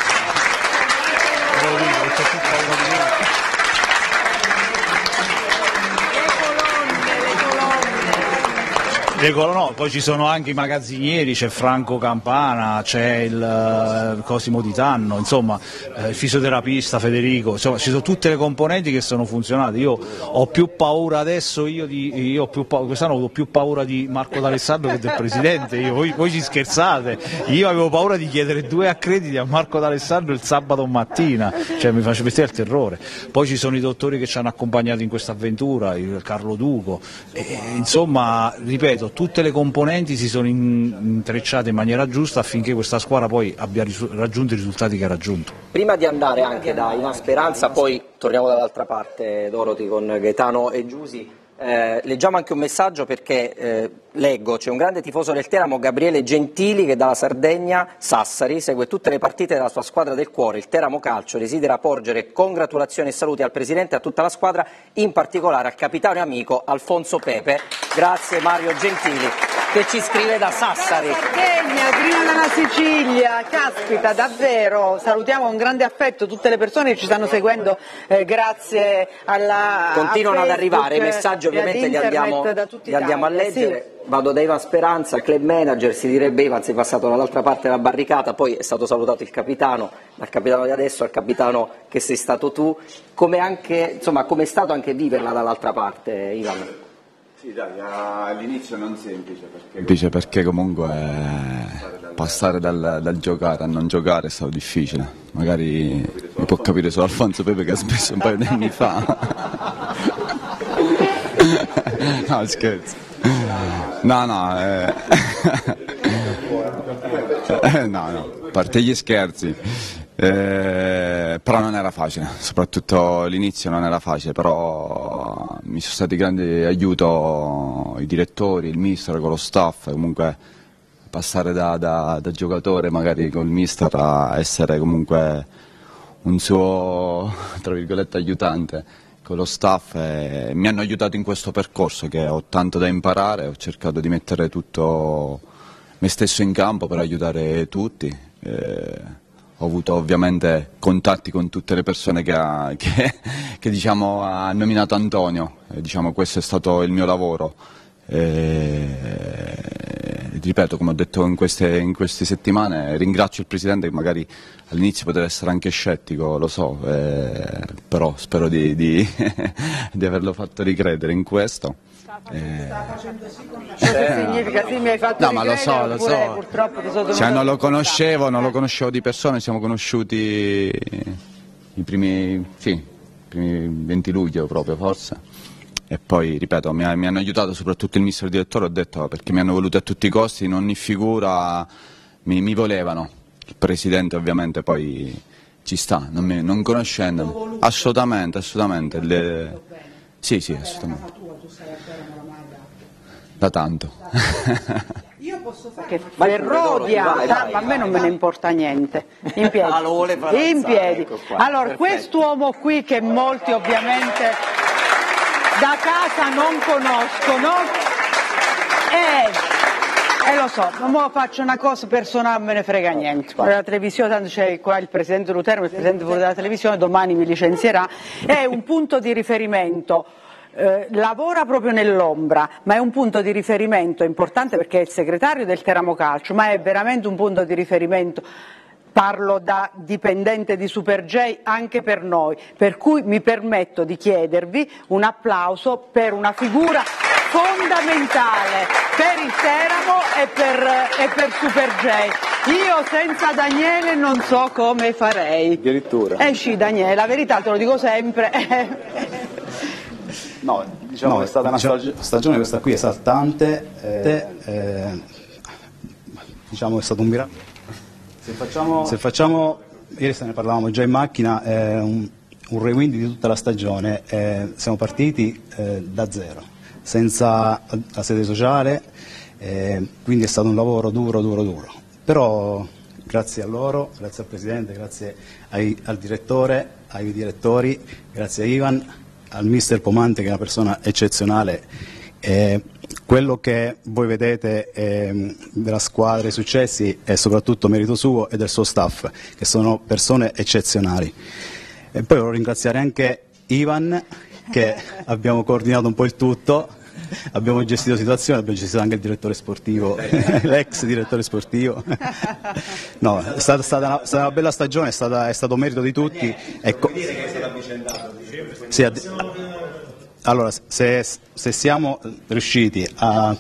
Speaker 13: No, poi ci sono anche i magazzinieri, c'è Franco Campana, c'è il Cosimo Di Tanno, insomma il fisioterapista Federico, insomma ci sono tutte le componenti che sono funzionate. Io ho più paura adesso, quest'anno ho avuto più paura di Marco D'Alessandro che del presidente, voi ci scherzate, io avevo paura di chiedere 2 accrediti a Marco D'Alessandro il sabato mattina, cioè mi faceva pestare il terrore. Poi ci sono i dottori che ci hanno accompagnato in questa avventura, il Carlo Duco, insomma ripeto, tutte le componenti si sono intrecciate in maniera giusta affinché questa squadra poi abbia raggiunto i risultati che ha raggiunto.
Speaker 2: Prima di andare anche da Ivan Speranza, poi torniamo dall'altra parte, Doroti, con Gaetano e Giusi. Leggiamo anche un messaggio perché leggo, c'è un grande tifoso del Teramo, Gabriele Gentili, che dalla Sardegna, Sassari, segue tutte le partite della sua squadra del cuore, il Teramo Calcio. Desidera porgere congratulazioni e saluti al presidente e a tutta la squadra, in particolare al capitano e amico Alfonso Pepe. Grazie Mario Gentili, che ci scrive da Sassari.
Speaker 1: Sardegna, prima dalla Sicilia, caspita, davvero, salutiamo con grande affetto tutte le persone che ci stanno seguendo grazie alla
Speaker 2: continuano ad arrivare i messaggi, ovviamente li
Speaker 1: internet,
Speaker 2: andiamo a leggere. Sì. Vado da Ivan Speranza, club manager, si direbbe Ivan, sei passato dall'altra parte della barricata, poi è stato salutato il capitano, dal capitano di adesso al capitano che sei stato tu, come è stato anche viverla dall'altra parte, Ivan?
Speaker 9: Sì, dai, all'inizio non semplice perché comunque passare dal giocare a non giocare è stato difficile, magari mi può capire solo Alfonso Pepe che ha smesso un paio di anni fa. No, scherzo. No, a parte gli scherzi, però non era facile, soprattutto l'inizio non era facile, però mi sono stati grandi aiuto i direttori, il mister con lo staff, comunque passare da giocatore magari col mister a essere comunque un suo, tra virgolette, aiutante con lo staff, mi hanno aiutato in questo percorso che ho tanto da imparare, ho cercato di mettere tutto me stesso in campo per aiutare tutti, ho avuto ovviamente contatti con tutte le persone che diciamo, ha nominato Antonio, diciamo, questo è stato il mio lavoro. Ripeto, come ho detto in queste settimane, ringrazio il Presidente che magari all'inizio poteva essere anche scettico, lo so, però spero di averlo fatto ricredere in questo.
Speaker 1: Significa sì, mi hai fatto
Speaker 9: no, ma lo so,
Speaker 1: purtroppo
Speaker 9: cioè, non lo conoscevo di persona, siamo conosciuti i primi 20 luglio proprio forse. E poi, ripeto, mi hanno aiutato soprattutto il mister direttore, ho detto, perché mi hanno voluto a tutti i costi, in ogni figura mi volevano. Il presidente ovviamente poi ci sta, non conoscendomi. Assolutamente. Sì, assolutamente. Da tanto.
Speaker 6: Io
Speaker 1: Che Ferrodia, a me non me ne importa niente. In piedi. In piedi. Allora, quest'uomo qui che molti ovviamente da casa non conoscono lo so, non faccio una cosa personale, me ne frega niente. La televisione, tanto c'è qua il presidente Lutero, il presidente della televisione, domani mi licenzierà, è un punto di riferimento. Lavora proprio nell'ombra, ma è un punto di riferimento importante perché è il segretario del Teramo Calcio, ma è veramente un punto di riferimento. Parlo da dipendente di Super J anche per noi, per cui mi permetto di chiedervi un applauso per una figura fondamentale per il Teramo e per Super J. Io senza Daniele non so come farei.
Speaker 14: Addirittura.
Speaker 1: Esci Daniele, la verità te lo dico sempre.
Speaker 14: No, diciamo che è stata una stagione questa qui esaltante, diciamo che è stato un miracolo. Se facciamo, ieri ne parlavamo già in macchina, un rewind di tutta la stagione, siamo partiti da zero, senza la sede sociale, quindi è stato un lavoro duro, però grazie a loro, grazie al Presidente, grazie al direttore, ai direttori, grazie a Ivan, al mister Pomante che è una persona eccezionale. Quello che voi vedete della squadra, i successi, è soprattutto merito suo e del suo staff, che sono persone eccezionali. E poi voglio ringraziare anche Ivan, che abbiamo coordinato un po' il tutto, abbiamo gestito situazioni, abbiamo gestito anche il direttore sportivo, l'ex direttore sportivo. No, è stata una bella stagione, è stato merito di tutti. Ecco. Allora, se siamo riusciti a...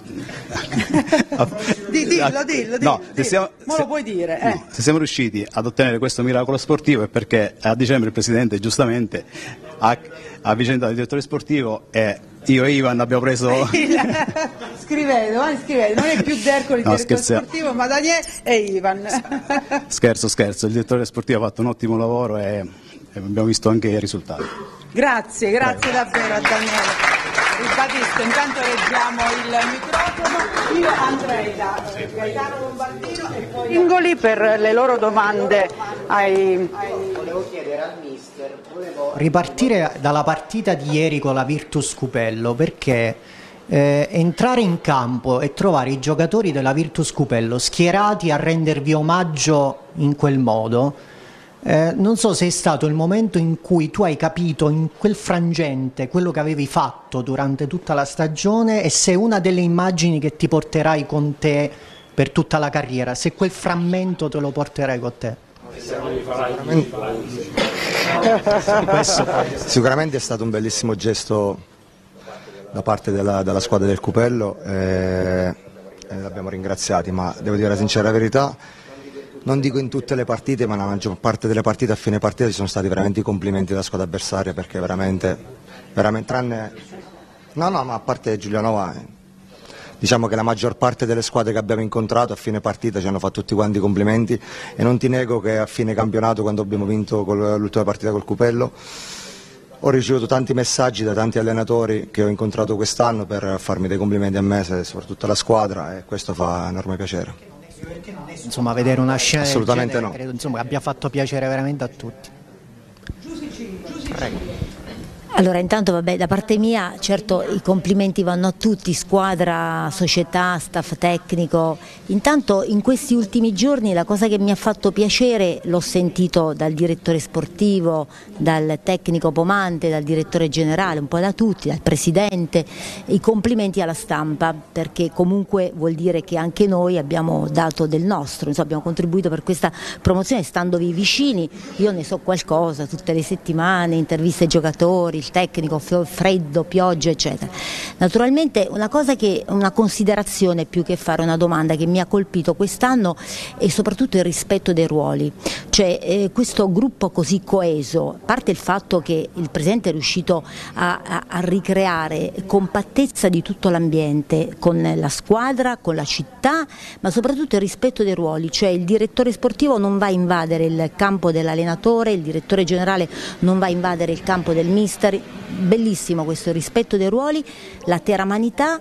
Speaker 1: Dillo.
Speaker 14: No,
Speaker 1: lo puoi dire.
Speaker 14: No, se siamo riusciti ad ottenere questo miracolo sportivo è perché a dicembre il Presidente giustamente ha avvicendato il direttore sportivo e io e Ivan abbiamo preso...
Speaker 1: Scrivete, non è più Derco il direttore sportivo, ma Daniele e Ivan.
Speaker 14: Scherzo, il direttore sportivo ha fatto un ottimo lavoro e abbiamo visto anche i risultati.
Speaker 1: Grazie davvero a Daniele. Ribadisco, intanto reggiamo il microfono. Io andrei da Gaetano Lombardino e poi Singoli per le loro domande
Speaker 15: Volevo chiedere al mister, ripartire dalla partita di ieri con la Virtus Cupello, perché entrare in campo e trovare i giocatori della Virtus Cupello schierati a rendervi omaggio in quel modo, non so se è stato il momento in cui tu hai capito in quel frangente quello che avevi fatto durante tutta la stagione e se è una delle immagini che ti porterai con te per tutta la carriera, se quel frammento te lo porterai con te.
Speaker 4: Sicuramente è stato un bellissimo gesto da parte della squadra del Cupello e l'abbiamo ringraziati, ma devo dire la sincera verità, non dico in tutte le partite, ma nella maggior parte delle partite, a fine partita ci sono stati veramente i complimenti della squadra avversaria, perché veramente tranne... No, ma a parte Giulianova, diciamo che la maggior parte delle squadre che abbiamo incontrato a fine partita ci hanno fatto tutti quanti i complimenti e non ti nego che a fine campionato, quando abbiamo vinto l'ultima partita col Cupello, ho ricevuto tanti messaggi da tanti allenatori che ho incontrato quest'anno per farmi dei complimenti a me, soprattutto alla squadra, e questo fa enorme piacere.
Speaker 15: Insomma, vedere una scena
Speaker 4: assolutamente
Speaker 15: del genere,
Speaker 4: no.
Speaker 15: credo insomma, abbia fatto piacere veramente a tutti.
Speaker 1: Prego.
Speaker 16: Allora, intanto vabbè, da parte mia certo i complimenti vanno a tutti, squadra, società, staff tecnico. Intanto in questi ultimi giorni la cosa che mi ha fatto piacere l'ho sentito dal direttore sportivo, dal tecnico Pomante, dal direttore generale, un po' da tutti, dal presidente, i complimenti alla stampa, perché comunque vuol dire che anche noi abbiamo dato del nostro, insomma, abbiamo contribuito per questa promozione standovi vicini. Io ne so qualcosa tutte le settimane, interviste ai giocatori, il tecnico, freddo, pioggia eccetera. Naturalmente una considerazione più che fare una domanda che mi ha colpito quest'anno è soprattutto il rispetto dei ruoli, cioè questo gruppo così coeso, a parte il fatto che il Presidente è riuscito a ricreare compattezza di tutto l'ambiente con la squadra, con la città, ma soprattutto il rispetto dei ruoli, cioè il direttore sportivo non va a invadere il campo dell'allenatore, il direttore generale non va a invadere il campo del mister. Bellissimo questo rispetto dei ruoli, la teramanità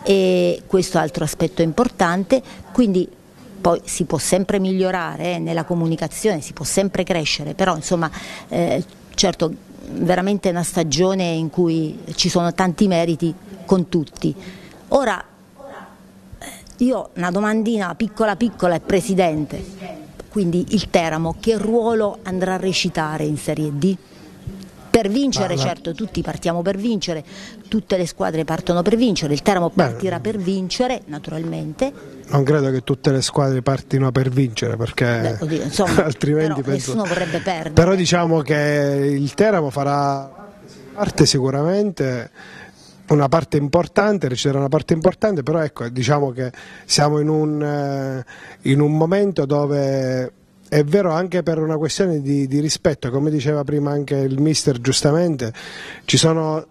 Speaker 16: e questo è altro aspetto importante, quindi poi si può sempre migliorare nella comunicazione, si può sempre crescere, però insomma certo veramente è una stagione in cui ci sono tanti meriti con tutti. Ora io ho una domandina piccola è Presidente, quindi il Teramo che ruolo andrà a recitare in Serie D? Per vincere, certo, tutti partiamo per vincere, tutte le squadre partono per vincere, il Teramo partirà per vincere, naturalmente.
Speaker 3: Non credo che tutte le squadre partino per vincere, perché
Speaker 16: insomma,
Speaker 3: altrimenti
Speaker 16: però nessuno vorrebbe perdere.
Speaker 3: Però diciamo che il Teramo farà parte sicuramente, una parte importante, reciterà una parte importante, però ecco, diciamo che siamo in un momento dove è vero, anche per una questione di rispetto, come diceva prima anche il mister giustamente, ci sono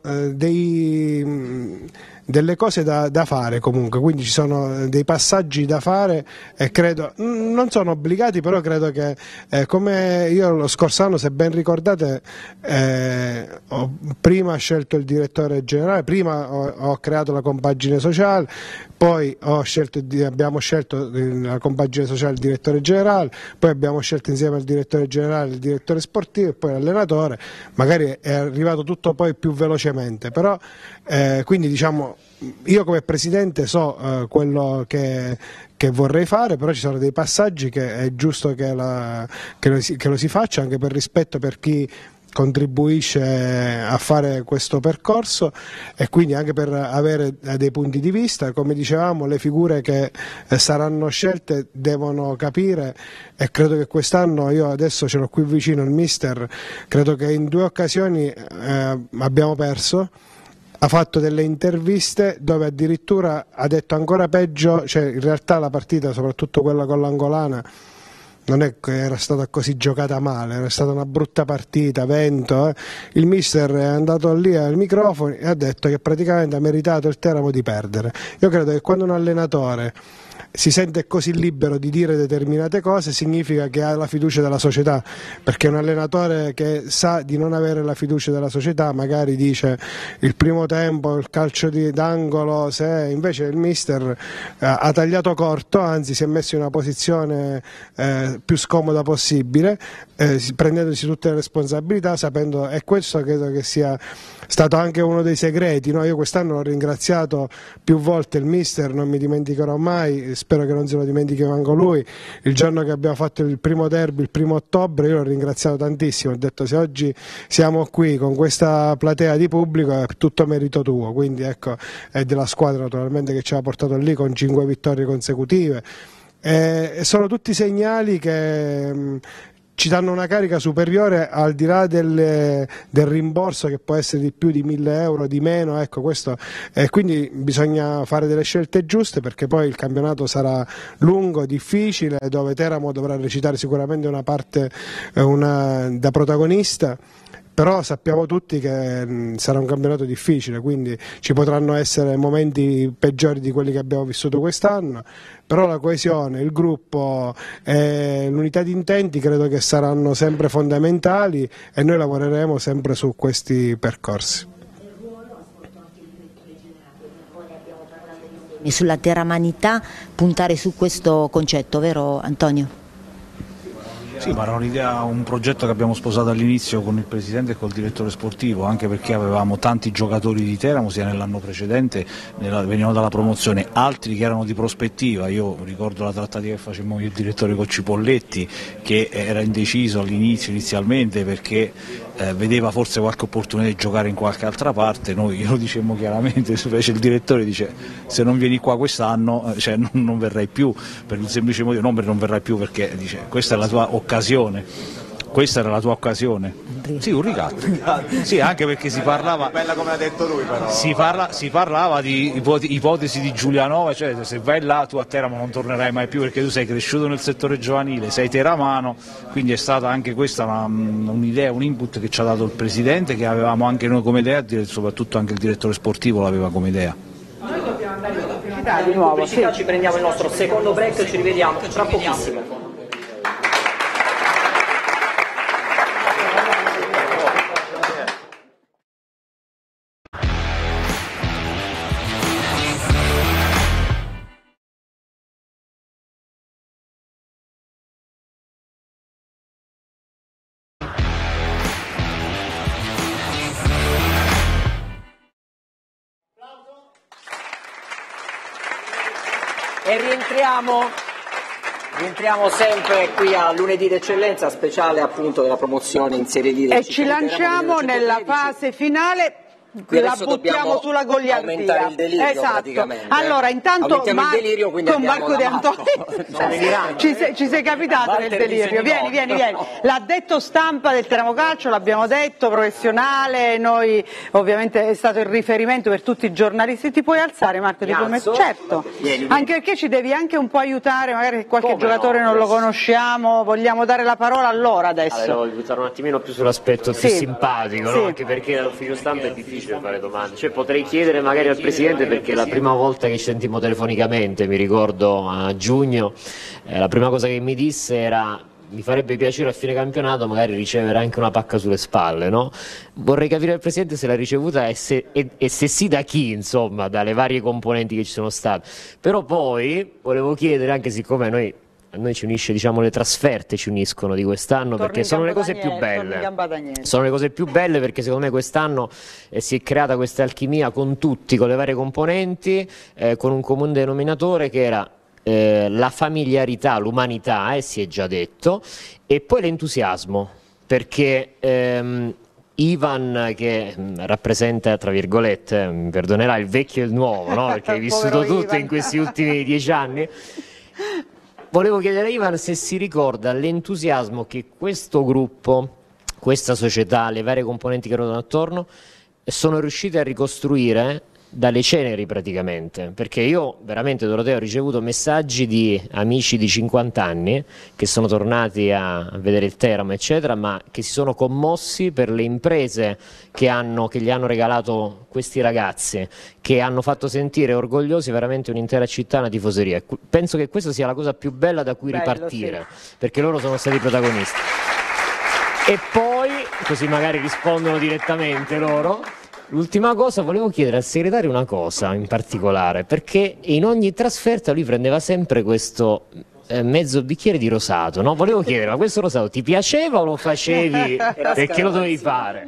Speaker 3: delle cose da fare comunque, quindi ci sono dei passaggi da fare e credo, non sono obbligati, però credo che come io lo scorso anno, se ben ricordate, ho prima scelto il direttore generale, prima ho creato la compagine sociale, poi abbiamo scelto la compagine sociale il direttore generale, poi abbiamo scelto insieme al direttore generale il direttore sportivo e poi l'allenatore, magari è arrivato tutto poi più velocemente, però quindi diciamo io come Presidente so quello che vorrei fare, però ci sono dei passaggi che è giusto che lo si faccia, anche per rispetto per chi contribuisce a fare questo percorso e quindi anche per avere dei punti di vista. Come dicevamo, le figure che saranno scelte devono capire, e credo che quest'anno, io adesso ce l'ho qui vicino il mister, credo che in 2 occasioni abbiamo perso. Ha fatto delle interviste dove addirittura ha detto ancora peggio, cioè in realtà la partita, soprattutto quella con l'Angolana, non è che era stata così giocata male, era stata una brutta partita, vento. Il mister è andato lì ai microfoni e ha detto che praticamente ha meritato il Teramo di perdere. Io credo che quando un allenatore si sente così libero di dire determinate cose significa che ha la fiducia della società, perché un allenatore che sa di non avere la fiducia della società magari dice il primo tempo il calcio d'angolo, se invece il mister ha tagliato corto, anzi si è messo in una posizione più scomoda possibile, prendendosi tutte le responsabilità, sapendo, e questo credo che sia stato anche uno dei segreti, no? Io quest'anno ho ringraziato più volte il mister, non mi dimenticherò mai, spero che non se lo dimentichi manco lui, il giorno che abbiamo fatto il primo derby, il 1° ottobre, io l'ho ringraziato tantissimo, ho detto se oggi siamo qui con questa platea di pubblico è tutto merito tuo, quindi ecco, è della squadra naturalmente che ci ha portato lì con 5 vittorie consecutive, sono tutti segnali che ci danno una carica superiore, al di là del rimborso che può essere di più di 1.000 euro, di meno, ecco questo, quindi bisogna fare delle scelte giuste, perché poi il campionato sarà lungo, difficile, dove Teramo dovrà recitare sicuramente una parte da protagonista. Però sappiamo tutti che sarà un campionato difficile, quindi ci potranno essere momenti peggiori di quelli che abbiamo vissuto quest'anno, però la coesione, il gruppo e l'unità di intenti credo che saranno sempre fondamentali e noi lavoreremo sempre su questi percorsi.
Speaker 16: Sulla teramanità puntare su questo concetto, vero Antonio?
Speaker 13: Sì, ma era un'idea, un progetto che abbiamo sposato all'inizio con il Presidente e col direttore sportivo, anche perché avevamo tanti giocatori di Teramo, sia nell'anno precedente, venivano dalla promozione, altri che erano di prospettiva. Io ricordo la trattativa che facemmo io e il direttore con Cipolletti, che era indeciso all'inizio, inizialmente, perché vedeva forse qualche opportunità di giocare in qualche altra parte. Noi glielo dicemmo chiaramente, invece il direttore dice se non vieni qua quest'anno non verrai più, per il semplice motivo, non verrai più perché dice questa è la tua occasione, questa era la tua occasione. Sì, un ricatto. Sì, anche perché si parlava,
Speaker 9: bella come ha detto lui, però
Speaker 13: si parlava di ipotesi di Giulianova, cioè se vai là tu a Teramo non tornerai mai più perché tu sei cresciuto nel settore giovanile, sei teramano, quindi è stata anche questa un'idea, un input che ci ha dato il Presidente, che avevamo anche noi come idea, soprattutto anche il direttore sportivo l'aveva come idea.
Speaker 2: Noi dobbiamo andare in pubblicità di nuovo, sì. Ci prendiamo il nostro secondo break, ci rivediamo tra pochissimo. E rientriamo sempre qui a Lunedì d'Eccellenza, speciale appunto della promozione in Serie D.
Speaker 1: E ci lanciamo nella fase finale.
Speaker 2: Qui
Speaker 1: la buttiamo sulla goliardia.
Speaker 2: Il delirio,
Speaker 1: esatto. Allora, intanto
Speaker 2: il delirio,
Speaker 1: con Marco De Antonio ci sei capitato nel delirio. Vieni. L'ha detto Stampa del Teramo Calcio, l'abbiamo detto, professionale, noi ovviamente è stato il riferimento per tutti i giornalisti. Ti puoi alzare, Marco? Certo. Anche perché ci devi anche un po' aiutare, magari qualche giocatore non lo conosciamo, vogliamo dare la parola a loro adesso.
Speaker 17: Allora, voglio buttare un attimino più sull'aspetto più simpatico, no? Anche perché all'ufficio stampa è difficile fare domande, cioè potrei chiedere magari al Presidente, perché la prima volta che ci sentimmo telefonicamente, mi ricordo a giugno, la prima cosa che mi disse era: mi farebbe piacere a fine campionato magari ricevere anche una pacca sulle spalle, no? Vorrei capire dal Presidente se l'ha ricevuta e se sì da chi, insomma, dalle varie componenti che ci sono state. Però poi volevo chiedere, anche siccome a noi ci unisce, diciamo, le trasferte ci uniscono di quest'anno, perché sono le cose più belle. Sono le cose più belle perché secondo me quest'anno si è creata questa alchimia con tutti, con le varie componenti, con un comune denominatore che era la familiarità, l'umanità, si è già detto, e poi l'entusiasmo, perché Ivan, che rappresenta, tra virgolette, mi perdonerà, il vecchio e il nuovo, no? Perché hai vissuto tutto in questi ultimi 10 anni. Volevo chiedere a Ivan se si ricorda l'entusiasmo che questo gruppo, questa società, le varie componenti che ruotano attorno, sono riuscite a ricostruire dalle ceneri praticamente, perché io veramente, Dorotea, ho ricevuto messaggi di amici di 50 anni che sono tornati a vedere il Teramo eccetera, ma che si sono commossi per le imprese che gli hanno regalato questi ragazzi, che hanno fatto sentire orgogliosi veramente un'intera città, una tifoseria. Penso che questa sia la cosa più bella da cui ripartire, perché loro sono stati protagonisti. E poi, così magari rispondono direttamente loro. L'ultima cosa, volevo chiedere al segretario una cosa in particolare, perché in ogni trasferta lui prendeva sempre questo mezzo bicchiere di rosato, no? Volevo chiedere, ma questo rosato ti piaceva o lo facevi perché lo dovevi fare?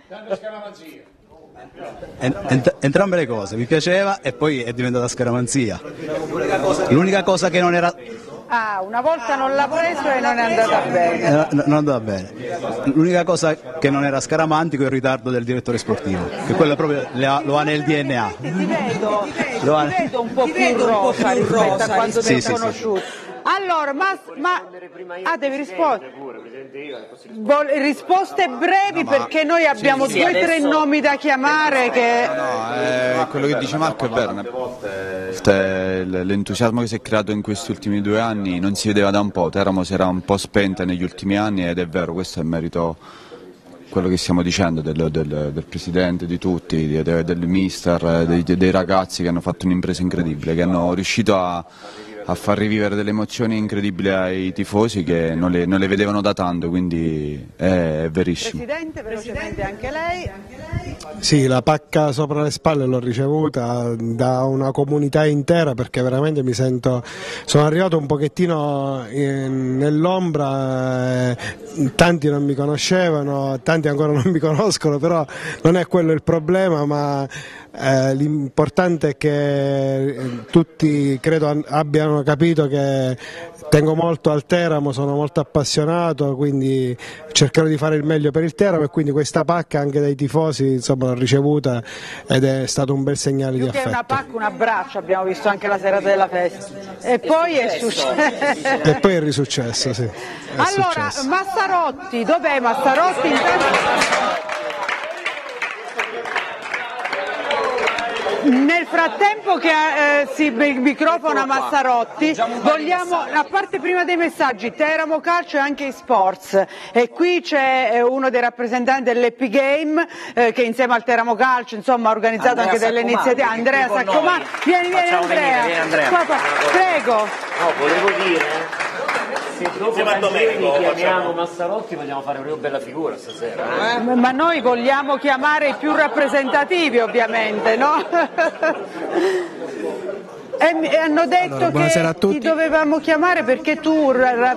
Speaker 14: Entrambe le cose, mi piaceva e poi è diventata scaramanzia. L'unica cosa che non era...
Speaker 1: una volta non l'ha preso e non è andata bene.
Speaker 14: Non andava bene. L'unica cosa che non era scaramantico è il ritardo del direttore sportivo, che quello proprio lo ha nel DNA.
Speaker 1: Ti vedo un po' più rosa rispetto a quando ti ho conosciuto. Allora, devi rispondere. Risposte brevi, perché noi abbiamo 2 o 3 nomi da chiamare.
Speaker 18: Quello che dice Marco è vero. L'entusiasmo che si è creato in questi ultimi 2 anni non si vedeva da un po'. Teramo si era un po' spenta negli ultimi anni, ed è vero, questo è merito, quello che stiamo dicendo, del Presidente, di tutti, del mister, dei ragazzi che hanno fatto un'impresa incredibile, che hanno riuscito a far rivivere delle emozioni incredibili ai tifosi che non le vedevano da tanto, quindi è verissimo.
Speaker 1: Presidente, velocemente anche lei.
Speaker 3: Sì, la pacca sopra le spalle l'ho ricevuta da una comunità intera, perché veramente sono arrivato un pochettino nell'ombra, tanti non mi conoscevano, tanti ancora non mi conoscono, però non è quello il problema, ma l'importante è che tutti credo abbiano capito che tengo molto al Teramo, sono molto appassionato, quindi cercherò di fare il meglio per il Teramo, e quindi questa pacca anche dai tifosi, insomma, l'ho ricevuta ed è stato un bel segnale di affetto.
Speaker 1: Più che una pacca, un abbraccio, abbiamo visto anche la serata della festa. E poi è successo.
Speaker 3: E poi è risuccesso, sì.
Speaker 1: Allora, Massarotti, dov'è Massarotti? Nel frattempo che si microfona Massarotti, vogliamo, a parte prima dei messaggi, Teramo Calcio e anche eSports, e qui c'è uno dei rappresentanti dell'Epic Game che insieme al Teramo Calcio, insomma, ha organizzato anche delle iniziative. Andrea Saccomani, vieni Andrea. Qua, prego.
Speaker 17: No, volevo dire, se dopo Cancelli chiamiamo Massarotti vogliamo fare una bella figura stasera.
Speaker 1: Ma noi vogliamo chiamare i più rappresentativi, ovviamente, no? E hanno detto che ti dovevamo chiamare perché tu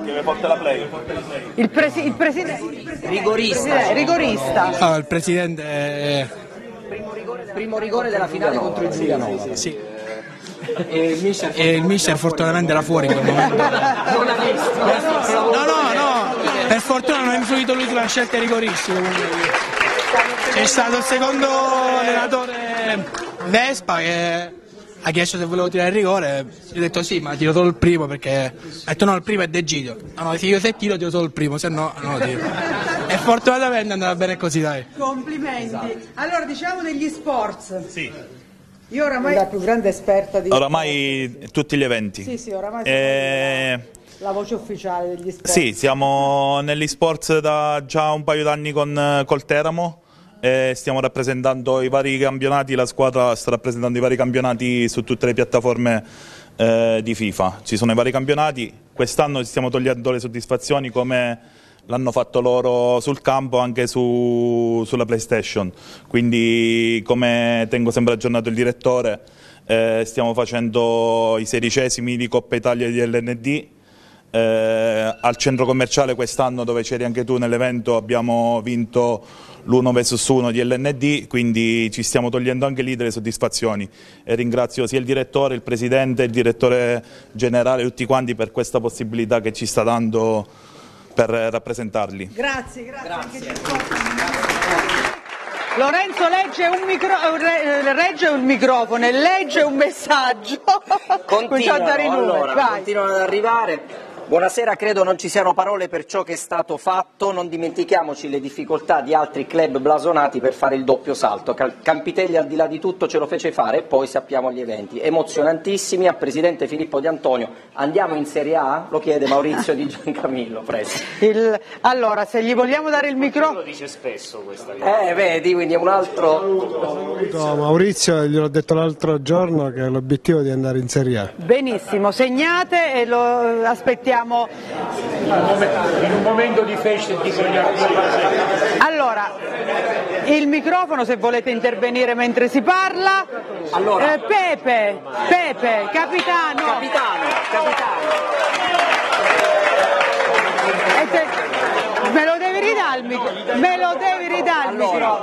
Speaker 1: il presidente rigorista.
Speaker 19: Il presidente
Speaker 2: primo rigore della finale contro il Giulianova.
Speaker 19: Sì. E il mister fortunatamente era fuori in quel momento.
Speaker 17: Non l'ha visto.
Speaker 19: No, per fortuna non ha influito lui sulla scelta rigoristiche. C'è stato il secondo allenatore Vespa che ha chiesto se volevo tirare il rigore, gli ho detto sì, ma tiro solo il primo perché ha detto no, il primo è D'Egidio. No, se tiro solo il primo, se no non lo tiro. E fortunatamente è andata bene così, dai.
Speaker 6: Complimenti. Allora diciamo degli sports.
Speaker 20: Sì.
Speaker 6: Io oramai la più grande esperta di...
Speaker 20: Oramai tutti gli eventi.
Speaker 6: Sì, oramai siamo la voce ufficiale degli sport.
Speaker 20: Sì, siamo negli sports da già un paio d'anni col Teramo. Stiamo rappresentando i vari campionati, la squadra sta rappresentando i vari campionati su tutte le piattaforme di FIFA. Ci sono i vari campionati, quest'anno ci stiamo togliendo le soddisfazioni come l'hanno fatto loro sul campo anche sulla PlayStation, quindi come tengo sempre aggiornato il direttore stiamo facendo i 16esimi di Coppa Italia di LND. Al centro commerciale quest'anno, dove c'eri anche tu nell'evento, abbiamo vinto l'1 vs 1 di LND, quindi ci stiamo togliendo anche lì delle soddisfazioni e ringrazio sia il direttore, il presidente, il direttore generale, tutti quanti per questa possibilità che ci sta dando per rappresentarli.
Speaker 6: Grazie. Lorenzo legge un microfono e legge un messaggio.
Speaker 2: Continuano ad arrivare. Buonasera, credo non ci siano parole per ciò che è stato fatto, non dimentichiamoci le difficoltà di altri club blasonati per fare il doppio salto. Campitelli al di là di tutto ce lo fece fare e poi sappiamo gli eventi. Emozionantissimi, a Presidente Filippo Di Antonio, andiamo in Serie A? Lo chiede Maurizio Di Giancamillo, prego.
Speaker 6: Allora, se gli vogliamo dare il microfono...
Speaker 17: Lo dice spesso questa cosa.
Speaker 2: Vedi, quindi è un altro...
Speaker 3: Maurizio, gliel'ho detto l'altro giorno che l'obiettivo è di andare in Serie A.
Speaker 6: Benissimo, segnate e lo aspettiamo. In
Speaker 5: un momento di festa e di
Speaker 6: allora, il microfono se volete intervenire mentre si parla.
Speaker 2: Allora.
Speaker 6: Pepe, capitano. Me lo devi ridare il microfono.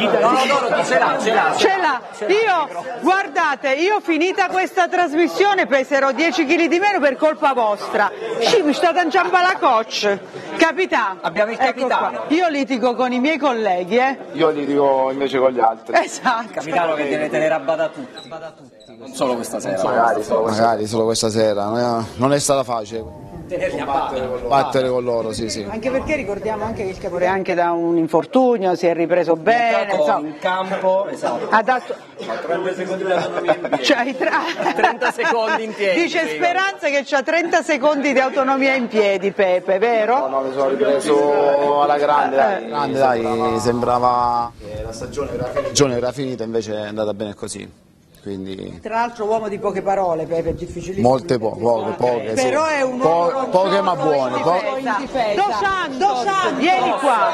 Speaker 6: Ce l'ha. Guardate, io finita questa trasmissione peserò 10 kg di meno per colpa vostra. Mi state inciampando la coach. Capitano.
Speaker 2: Abbiamo il capitano.
Speaker 6: Io litigo con i miei colleghi,
Speaker 7: Io litigo invece con gli altri.
Speaker 6: Esatto.
Speaker 2: Capitano che deve tenere a bada tutti. Non solo questa sera.
Speaker 7: Magari solo questa sera. Non è stata facile. Battere con loro, sì.
Speaker 6: Anche perché ricordiamo anche che il Capore anche da un infortunio si è ripreso bene,
Speaker 2: in campo, esatto.
Speaker 6: Ha dato
Speaker 2: 30 secondi di autonomia in piedi. 30 secondi in piedi.
Speaker 6: Dice Speranza che c'ha 30 secondi di autonomia in piedi, Pepe, vero?
Speaker 7: No, mi sono ripreso alla grande, dai, sembrava che la stagione era finita, invece è andata bene così. Quindi...
Speaker 6: Tra l'altro uomo di poche parole, Pepe, è difficilissimo.
Speaker 7: Molte poche,
Speaker 6: però
Speaker 7: sì.
Speaker 6: È un uomo
Speaker 7: poche ma buone.
Speaker 6: Dos Santos, vieni qua,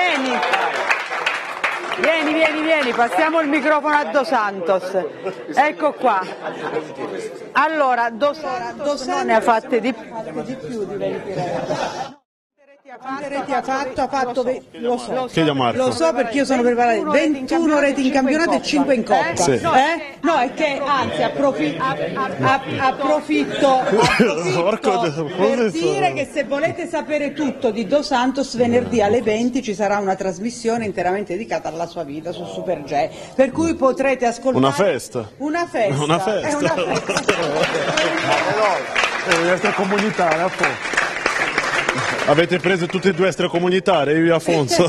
Speaker 6: vieni, passiamo il microfono a Dos Santos. Ecco qua. Allora, Dos Santos ne ha fatte di più di 20 reti ha fatto, lo so perché io sono preparata, 21 reti in campionato e 5 in Coppa.
Speaker 20: Sì.
Speaker 6: No, è che anzi approfitto per dire che se volete sapere tutto di Dos Santos, venerdì alle 20 ci sarà una trasmissione interamente dedicata alla sua vita su Super J, per cui potrete ascoltare
Speaker 20: Una festa.
Speaker 6: È una festa.
Speaker 20: Extracomunitaria, Avete preso tutti e due extracomunitari, io e Afonso.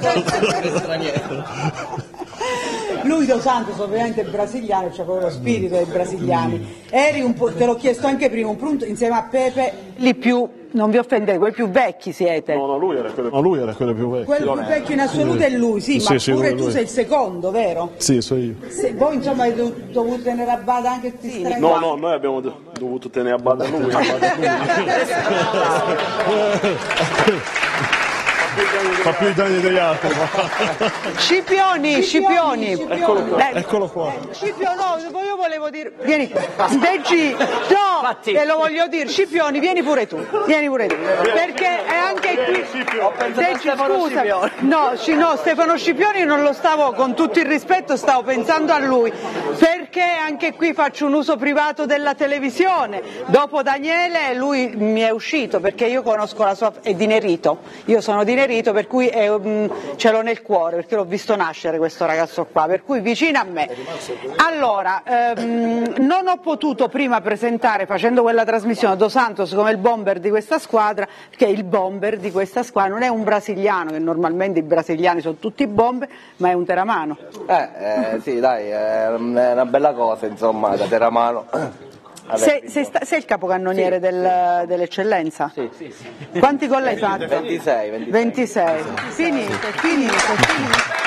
Speaker 6: Lui Dos Santos ovviamente è brasiliano, c'ha proprio lo spirito dei brasiliani. Eri un po', te l'ho chiesto anche prima, un punto insieme a Pepe, li più, non vi offendete, quelli più vecchi siete.
Speaker 20: No, lui era quello più vecchio.
Speaker 6: Quello più vecchio in assoluto è lui, sì, ma pure tu sei il secondo, vero?
Speaker 20: Sì, so io.
Speaker 6: Voi insomma avete dovuto tenere a bada anche questi strani.
Speaker 20: No, noi abbiamo dovuto tenere a bada lui.
Speaker 21: Fa più danni degli altri.
Speaker 6: Scipioni.
Speaker 21: Eccolo qua.
Speaker 6: Scipio, no, io volevo dire, vieni qua. Degi, no, te lo voglio dire, Scipioni, vieni pure tu, perché è anche qui. Degi, scusa, no, Stefano Scipioni non lo stavo, con tutto il rispetto, stavo pensando a lui, perché anche qui faccio un uso privato della televisione. Dopo Daniele lui mi è uscito, perché io conosco la sua, è di Nerito, io sono di Nerito, per cui ce l'ho nel cuore, perché l'ho visto nascere questo ragazzo qua, per cui vicino a me. Allora, non ho potuto prima presentare, facendo quella trasmissione, Dos Santos come il bomber di questa squadra, perché il bomber di questa squadra non è un brasiliano, che normalmente i brasiliani sono tutti bomber, ma è un teramano.
Speaker 22: Sì, dai, è una bella cosa, insomma, da teramano.
Speaker 6: Sei il capocannoniere dell'eccellenza?
Speaker 22: Sì.
Speaker 6: Quanti gol hai fatto?
Speaker 22: 26.
Speaker 6: Finite.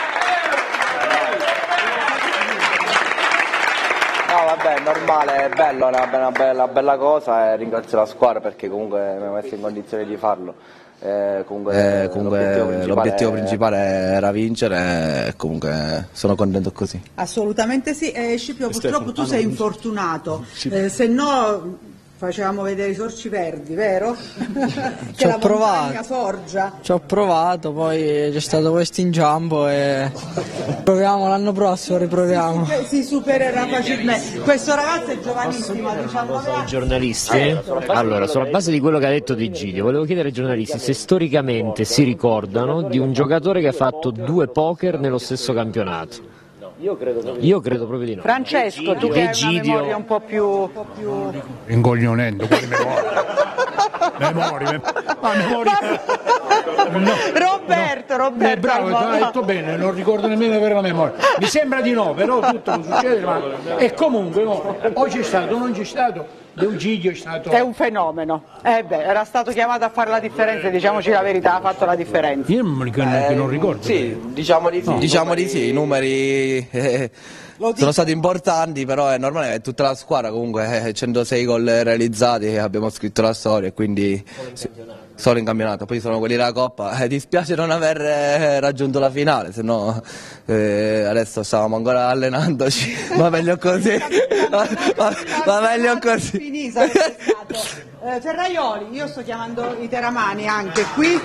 Speaker 22: No, vabbè, è normale, è bello, è una bella cosa e ringrazio la squadra perché comunque mi ha messo in condizione di farlo. Comunque l'obiettivo principale era vincere e comunque sono contento così.
Speaker 6: Assolutamente sì. Scipio, purtroppo tu sei infortunato, se no facevamo vedere i sorci verdi, vero? Che la montagna Forgia.
Speaker 23: Ci ho provato, poi c'è stato questo inciampo e proviamo l'anno prossimo, riproviamo.
Speaker 6: Si supererà facilmente. Questo ragazzo è giovanissimo, a 19 anni.
Speaker 17: Giornalisti? Allora, sulla base di quello che ha detto Di Gidio, volevo chiedere ai giornalisti se storicamente si ricordano di un giocatore che ha fatto 2 poker nello stesso campionato. Io credo proprio di no.
Speaker 6: Francesco, tu che hai una memoria un po' più...
Speaker 5: Ingoglionendo, quelle memorie.
Speaker 6: Roberto.
Speaker 5: Bravo, hai detto bene, non ricordo nemmeno di avere la memoria. Mi sembra di no, però tutto può succedere. E comunque, o c'è stato o non c'è stato. D'Egidio è stato...
Speaker 6: È un fenomeno. Era stato chiamato a fare la differenza, diciamoci la verità, ha fatto la differenza.
Speaker 5: Io non ricordo.
Speaker 22: Sì, diciamo di sì. No. Diciamo di sì, i numeri sono stati importanti, però è normale, è tutta la squadra comunque, 106 gol realizzati, abbiamo scritto la storia, quindi solo in campionato, poi sono quelli della Coppa. Dispiace non aver raggiunto la finale, se no adesso stavamo ancora allenandoci, ma meglio così. Ma meglio così.
Speaker 6: Finita, Ferraioli, io sto chiamando i teramani anche qui.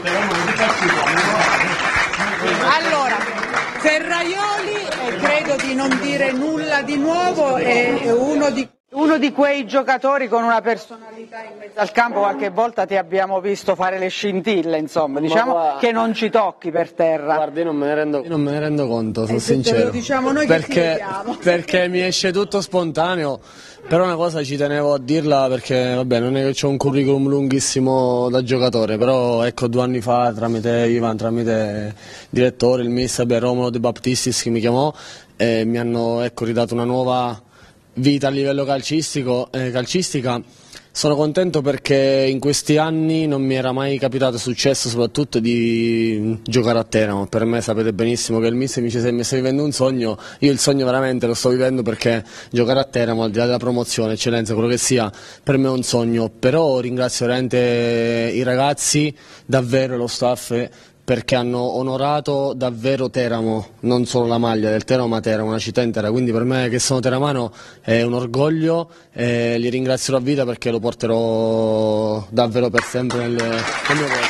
Speaker 6: Allora, Ferraioli, credo di non dire nulla di nuovo, è uno di quei giocatori con una personalità in mezzo al campo. Qualche volta ti abbiamo visto fare le scintille, insomma, diciamo che non ci tocchi per terra.
Speaker 23: Guarda, io non me ne rendo conto, sono sincero.
Speaker 6: Te lo diciamo noi
Speaker 23: perché mi esce tutto spontaneo, però una cosa ci tenevo a dirla perché vabbè, non è che ho un curriculum lunghissimo da giocatore, però ecco 2 anni fa tramite Ivan, tramite direttore, il mister Romolo De Baptistis che mi chiamò e mi hanno ridato una nuova vita a livello calcistica. Sono contento perché in questi anni non mi era mai capitato successo, soprattutto di giocare a Teramo. Per me sapete benissimo che il mister mi dice se mi stai vivendo un sogno, io il sogno veramente lo sto vivendo, perché giocare a Teramo, al di là della promozione, eccellenza, quello che sia, per me è un sogno. Però ringrazio veramente i ragazzi, davvero lo staff, perché hanno onorato davvero Teramo, non solo la maglia del Teramo, ma Teramo, una città intera. Quindi per me che sono teramano è un orgoglio e li ringrazio a vita perché lo porterò davvero per sempre nel mio cuore.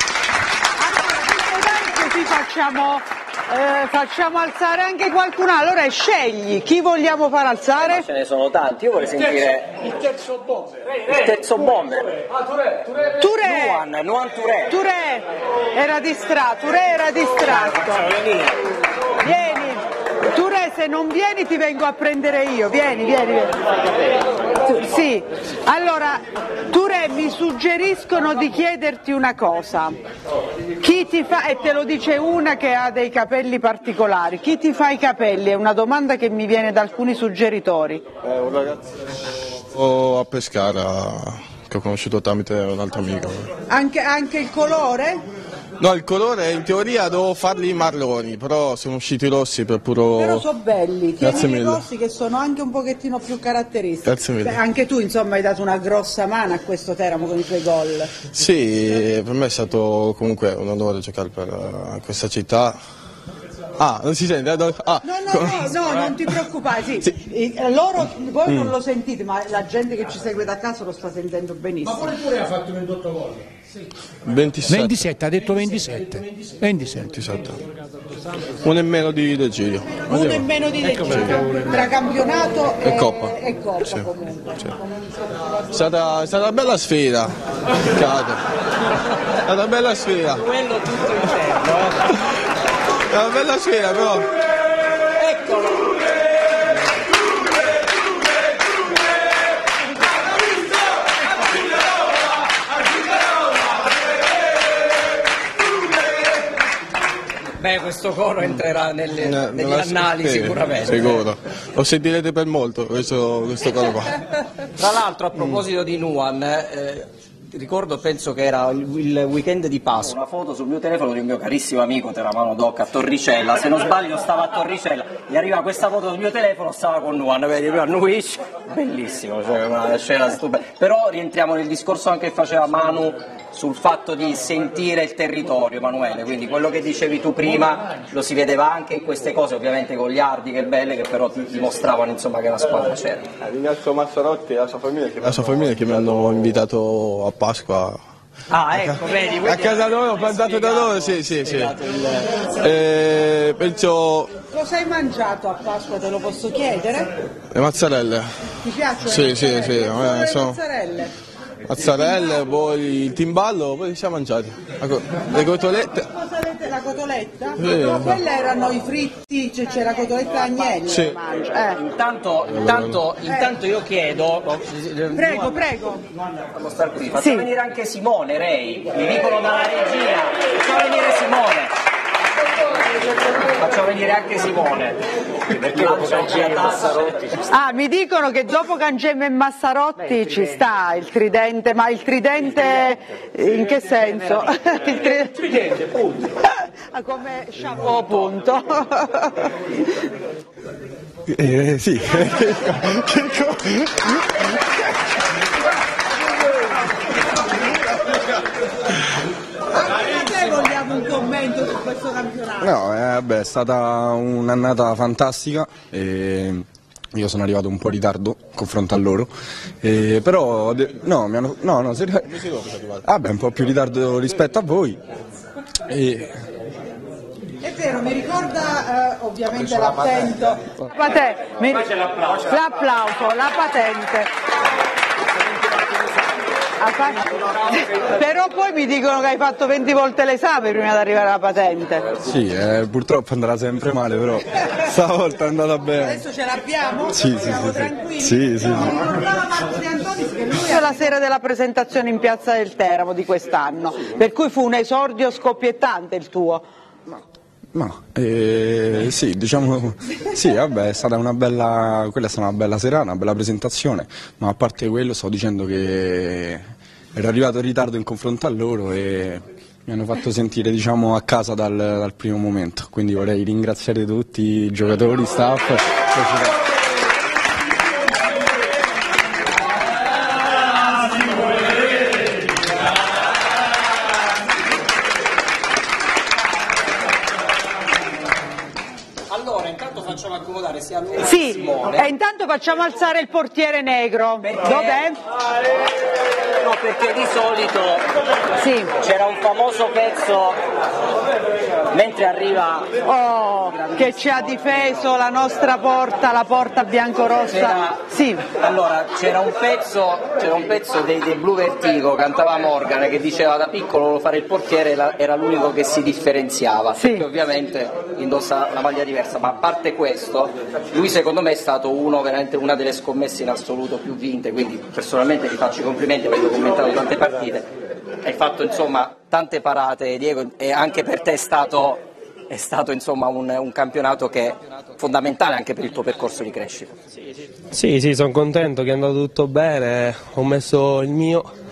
Speaker 6: Così facciamo alzare anche qualcun altro. Allora scegli chi vogliamo far alzare?
Speaker 2: Ce ne sono tanti, io vorrei sentire
Speaker 5: il terzo bomber.
Speaker 6: Touré era distratto. Vieni. Touré, se non vieni ti vengo a prendere io. Vieni. Sì. Allora, Touré, mi suggeriscono di chiederti una cosa. Chi ti fa, e te lo dice una che ha dei capelli particolari, chi ti fa i capelli? È una domanda che mi viene da alcuni suggeritori.
Speaker 21: Un ragazzo a Pescara che ho conosciuto tramite un'altra amica.
Speaker 6: Anche il colore?
Speaker 21: No, il colore in teoria dovevo farli marroni, però sono usciti rossi per puro...
Speaker 1: Però sono belli,
Speaker 21: Grazie
Speaker 1: tieni i
Speaker 21: mille.
Speaker 1: rossi che sono anche un pochettino più caratteristici.
Speaker 21: Grazie mille.
Speaker 1: Beh, anche tu insomma hai dato una grossa mano a questo Teramo con i tuoi gol.
Speaker 21: Sì, per me è stato comunque un onore giocare per questa città. Ah, non si sente?
Speaker 1: No, non ti preoccupare, sì. Loro, voi non lo sentite, ma la gente che ci segue da casa lo sta sentendo benissimo.
Speaker 5: Ma pure ha fatto 28 gol.
Speaker 21: 27,
Speaker 5: ha detto 27. 27.
Speaker 21: Uno in meno di De Giglio.
Speaker 1: Uno in meno di Lecce, tra campionato
Speaker 21: E Coppa.
Speaker 1: Sì. Comunque.
Speaker 21: Sì. È stata una bella sfida. È stata una bella sfida.
Speaker 2: Quello tutto interno.
Speaker 21: È una bella sfida però.
Speaker 2: Eccolo. Beh, questo coro entrerà negli annali sicuramente.
Speaker 21: Sicuro. Lo sentirete per molto questo coro qua.
Speaker 2: Tra l'altro, a proposito di Nuan, ricordo, penso che era il weekend di Pasqua, una foto sul mio telefono di un mio carissimo amico Teramano Doc a Torricella, se non sbaglio stava a Torricella, gli arriva questa foto sul mio telefono, stava con Nuan, vedi, Nuic, bellissimo, cioè una scena stupenda. Però rientriamo nel discorso anche che faceva Manu sul fatto di sentire il territorio, Emanuele, quindi quello che dicevi tu prima lo si vedeva anche in queste cose, ovviamente con gli Ardi che belle, che però dimostravano insomma che la squadra c'era.
Speaker 21: Ringrazio Massarotti e la sua famiglia che mi hanno invitato a Pasqua.
Speaker 2: Ah, ecco, vedi,
Speaker 21: a casa loro, ho mandato da loro, sì. Penso...
Speaker 1: Cosa hai mangiato a Pasqua, te lo posso chiedere?
Speaker 21: Le mozzarelle.
Speaker 1: Ti piacciono?
Speaker 21: Sì.
Speaker 1: Mozzarelle?
Speaker 21: Mozzarelle, poi il timballo, poi ci siamo mangiati. Le cotolette.
Speaker 1: La cotoletta?
Speaker 21: Sì.
Speaker 1: No, quelle erano i fritti, c'era cotoletta agnello.
Speaker 21: Sì.
Speaker 2: Intanto io chiedo.
Speaker 1: Prego.
Speaker 2: Faccio venire anche Simone, Rei. Mi dicono dalla regia. Faccio venire Simone. Faccio venire anche Simone. Perché
Speaker 1: mi dicono che dopo Cangemi e Massarotti ci sta il tridente, ma il tridente in che senso? Il tridente, punto. Come chapeau, punto.
Speaker 21: Sì.
Speaker 1: Vogliamo un commento su questo campionato?
Speaker 21: No, è stata un'annata fantastica. Io sono arrivato un po' in ritardo in confronto a loro, però un po' più in ritardo rispetto a voi.
Speaker 1: È vero, mi ricorda ovviamente l'attento. L'applauso, la patente. Però poi mi dicono che hai fatto 20 volte l'esame prima di arrivare alla patente.
Speaker 21: Sì, purtroppo andrà sempre male, però stavolta è andata bene.
Speaker 1: Adesso ce l'abbiamo?
Speaker 21: Sì.
Speaker 1: Siamo tranquilli?
Speaker 21: Sì.
Speaker 1: Mi ricordava Marco De Antonis che lui è la sera della presentazione in Piazza del Teramo di quest'anno, per cui fu un esordio scoppiettante il tuo.
Speaker 21: Sì, diciamo, sì, vabbè, è stata quella è stata una bella serata, una bella presentazione, ma a parte quello sto dicendo che ero arrivato in ritardo in confronto a loro e mi hanno fatto sentire, diciamo, a casa dal primo momento, quindi vorrei ringraziare tutti i giocatori, staff.
Speaker 1: Sì, e intanto facciamo alzare il portiere negro. Dov'è?
Speaker 2: No, perché di solito c'era un famoso pezzo mentre arriva
Speaker 1: che ci ha difeso la nostra porta, la porta biancorossa.
Speaker 2: Allora c'era un pezzo dei Blue Vertigo, cantava Morgan, che diceva da piccolo volevo fare il portiere, era l'unico che si differenziava, perché ovviamente indossa una maglia diversa, ma a parte questo lui secondo me è stato veramente una delle scommesse in assoluto più vinte, quindi personalmente ti faccio i complimenti, avendo commentato tante partite, hai fatto insomma tante parate, Diego, e anche per te è stato insomma un campionato che è fondamentale anche per il tuo percorso di crescita.
Speaker 8: Sì, sono contento che è andato tutto bene, ho messo il mio,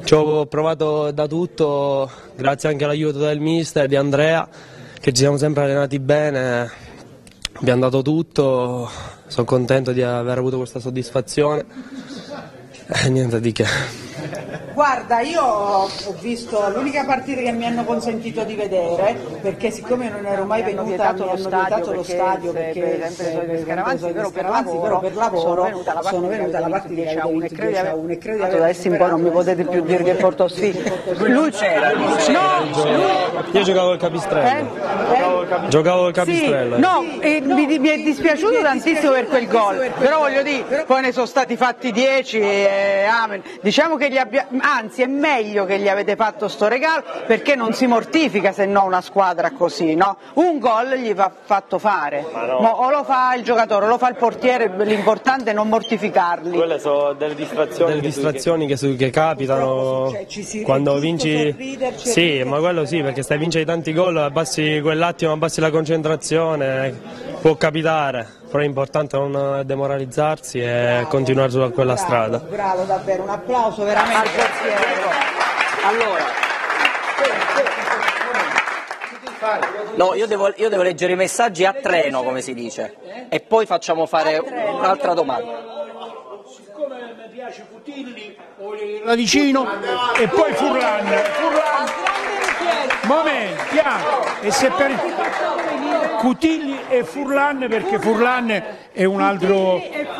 Speaker 23: Ci ho provato da tutto, grazie anche all'aiuto del mister e di Andrea, che ci siamo sempre allenati bene, abbiamo dato tutto, sono contento di aver avuto questa soddisfazione e niente di che.
Speaker 1: Guarda, io ho visto l'unica partita che mi hanno consentito di vedere, perché siccome non ero mai venuta, mi hanno vietato lo stadio perché sempre Scaramanzi, però per lavoro sono venuta alla partita 10-1 e credo adesso in poi non mi potete più dire che porto sì. Lui c'era.
Speaker 23: Io giocavo il Capistrello. Giocavo il Capistrello.
Speaker 1: Sì, no, mi è dispiaciuto tantissimo per quel gol, però voglio dire, poi ne sono stati fatti 10 e amen. Diciamo che anzi è meglio che gli avete fatto sto regalo, perché non si mortifica se no una squadra così, no? Un gol gli va fatto fare, o lo fa il giocatore o lo fa il portiere, l'importante è non mortificarli.
Speaker 23: Quelle sono delle distrazioni che capitano quando vinci. Sì, ma quello sì, perché stai vincendo tanti gol, abbassi quell'attimo, abbassi la concentrazione, può capitare. Però è importante non demoralizzarsi e continuare su quella strada.
Speaker 1: Bravo, davvero, un applauso veramente al portiere.
Speaker 2: Allora, no, io devo leggere i messaggi a treno, come si dice, e poi facciamo fare un'altra domanda.
Speaker 5: Siccome mi piace Cutilli, Radicino e poi Furlan. Momento, piano. E se per Cutilli e Furlan, perché Furlan è un altro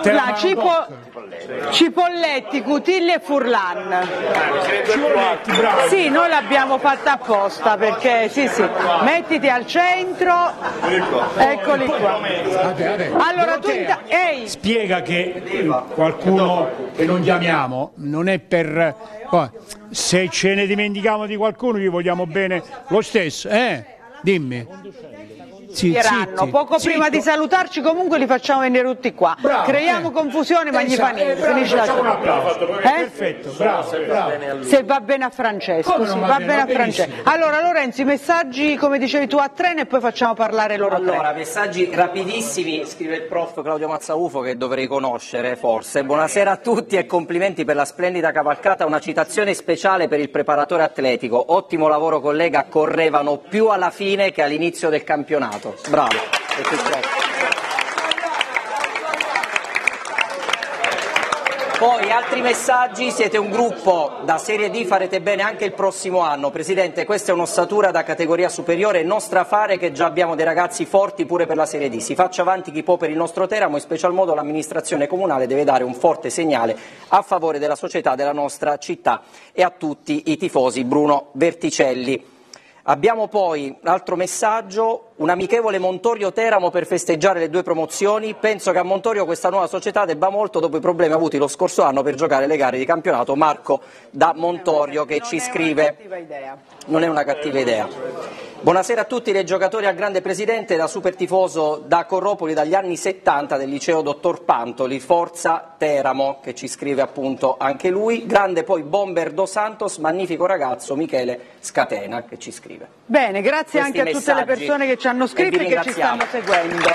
Speaker 1: Cipolletti, Cutilli e Furlan.
Speaker 5: Cipolletti, bravo.
Speaker 1: Sì, noi l'abbiamo fatta apposta perché sì, mettiti al centro. Eccoli qua. Allora tu
Speaker 5: spiega che qualcuno che non chiamiamo non è per se ce ne dimentichiamo di qualcuno gli vogliamo bene lo stesso, dimmi.
Speaker 1: Poco prima di salutarci comunque li facciamo venire tutti qua. Creiamo confusione ma gli fa niente. Finisce la
Speaker 5: Perfetto, bravo.
Speaker 1: Se va bene a Francesco, va bene a Francesco. Allora Lorenzo, i messaggi come dicevi tu a treno e poi facciamo parlare loro.
Speaker 2: Allora, messaggi rapidissimi, scrive il prof Claudio Mazzaufo, che dovrei conoscere forse. Buonasera a tutti e complimenti per la splendida cavalcata, una citazione speciale per il preparatore atletico. Ottimo lavoro collega, correvano più alla fine che all'inizio del campionato. Bravo. Poi altri messaggi, siete un gruppo da Serie D, farete bene anche il prossimo anno. Presidente, questa è un'ossatura da categoria superiore, è nostra fare che già abbiamo dei ragazzi forti pure per la Serie D. Si faccia avanti chi può per il nostro Teramo, in special modo l'amministrazione comunale deve dare un forte segnale a favore della società della nostra città e a tutti i tifosi. Bruno Verticelli. Abbiamo poi un altro messaggio, un amichevole Montorio-Teramo per festeggiare le due promozioni. Penso che a Montorio questa nuova società debba molto dopo i problemi avuti lo scorso anno per giocare le gare di campionato. Marco da Montorio che ci scrive. Non è una cattiva idea. Buonasera a tutti dei giocatori al grande presidente, da super tifoso da Corropoli dagli anni 70 del liceo Dottor Pantoli, forza Teramo, che ci scrive appunto anche lui. Grande poi Bomber Dos Santos, magnifico ragazzo Michele Scatena che ci scrive.
Speaker 1: Bene, grazie anche a tutte le persone che ci hanno scritto e che ci stanno seguendo.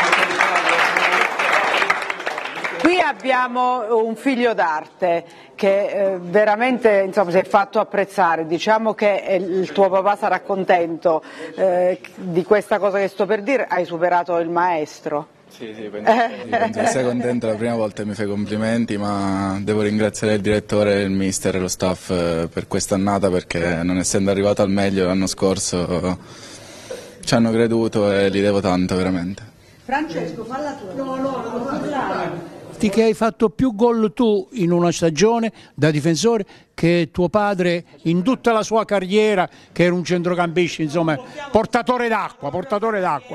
Speaker 1: Qui abbiamo un figlio d'arte che veramente insomma, si è fatto apprezzare, diciamo che il tuo papà sarà contento di questa cosa che sto per dire, hai superato il maestro.
Speaker 8: Sì, penso che sia contento, la prima volta mi fai complimenti, ma devo ringraziare il direttore, il mister e lo staff per quest'annata, perché non essendo arrivato al meglio l'anno scorso ci hanno creduto e li devo tanto veramente.
Speaker 1: Francesco, falla tu. No, non parlare.
Speaker 5: Che hai fatto più gol tu in una stagione da difensore che tuo padre in tutta la sua carriera, che era un centrocampista, insomma, portatore d'acqua.
Speaker 1: È stato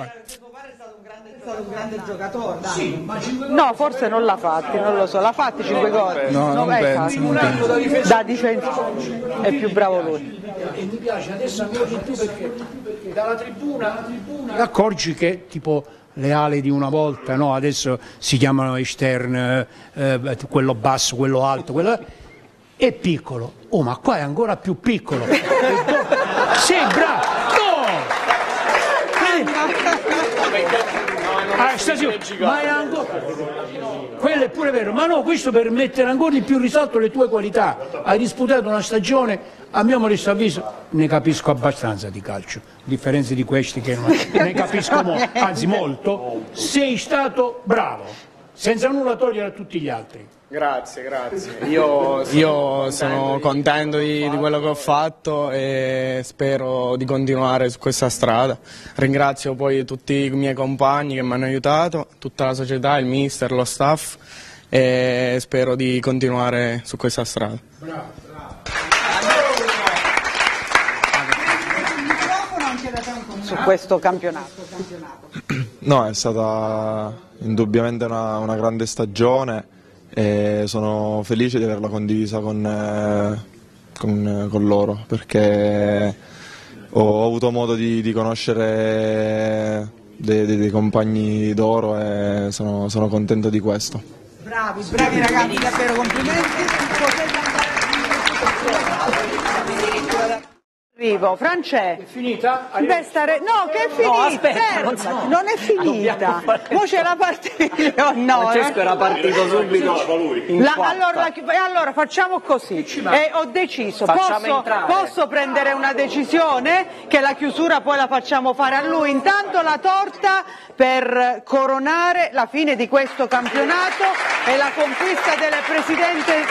Speaker 1: un grande giocatore, dai. No, forse non l'ha fatti, non lo so, l'ha fatti 5 gol.
Speaker 8: No, non penso.
Speaker 1: Da difensore è più bravo lui.
Speaker 5: E mi piace adesso ancora di più perché dalla tribuna ti accorgi che tipo le ali di una volta, no? Adesso si chiamano Eastern, quello basso, quello alto, quello è piccolo. Oh, ma qua è ancora più piccolo. Sì, bravo! No! Ma è ancora... Quello è pure vero, ma no, questo per mettere ancora di più in risalto le tue qualità. Hai disputato una stagione, a mio modesto avviso, ne capisco abbastanza di calcio, a differenza di questi che non ne capisco anzi molto. Sei stato bravo, senza nulla togliere a tutti gli altri.
Speaker 23: Grazie. Io sono contento di quello che ho fatto e spero di continuare su questa strada. Ringrazio poi tutti i miei compagni che mi hanno aiutato, tutta la società, il mister, lo staff e spero di continuare su questa strada.
Speaker 1: Su questo campionato.
Speaker 10: No, è stata indubbiamente una grande stagione. E sono felice di averla condivisa con loro perché ho avuto modo di conoscere dei compagni d'oro e sono contento di questo.
Speaker 1: Bravi ragazzi, davvero complimenti. Francè, è finita? No, che è finita?
Speaker 2: No, aspetta,
Speaker 1: non è finita. Ora c'è la partita. No,
Speaker 2: Francesco era partito subito.
Speaker 1: Allora facciamo così. Ho deciso. Posso prendere una decisione che la chiusura poi la facciamo fare a lui. Intanto la torta per coronare la fine di questo campionato e la conquista del presidente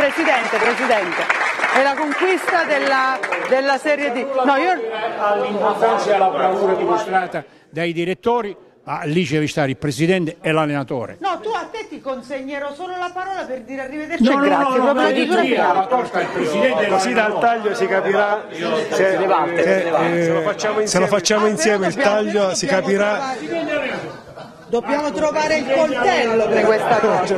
Speaker 1: e la conquista della Serie D.
Speaker 5: All'importanza e alla bravura dimostrata dai direttori, ma lì ci deve stare il presidente e l'allenatore.
Speaker 1: No, a te ti consegnerò solo la parola per dire arrivederci
Speaker 5: e
Speaker 1: grazie.
Speaker 5: La torta il presidente
Speaker 3: così dal taglio si capirà se lo facciamo insieme il taglio si capirà.
Speaker 1: Dobbiamo trovare il coltello per questa cosa.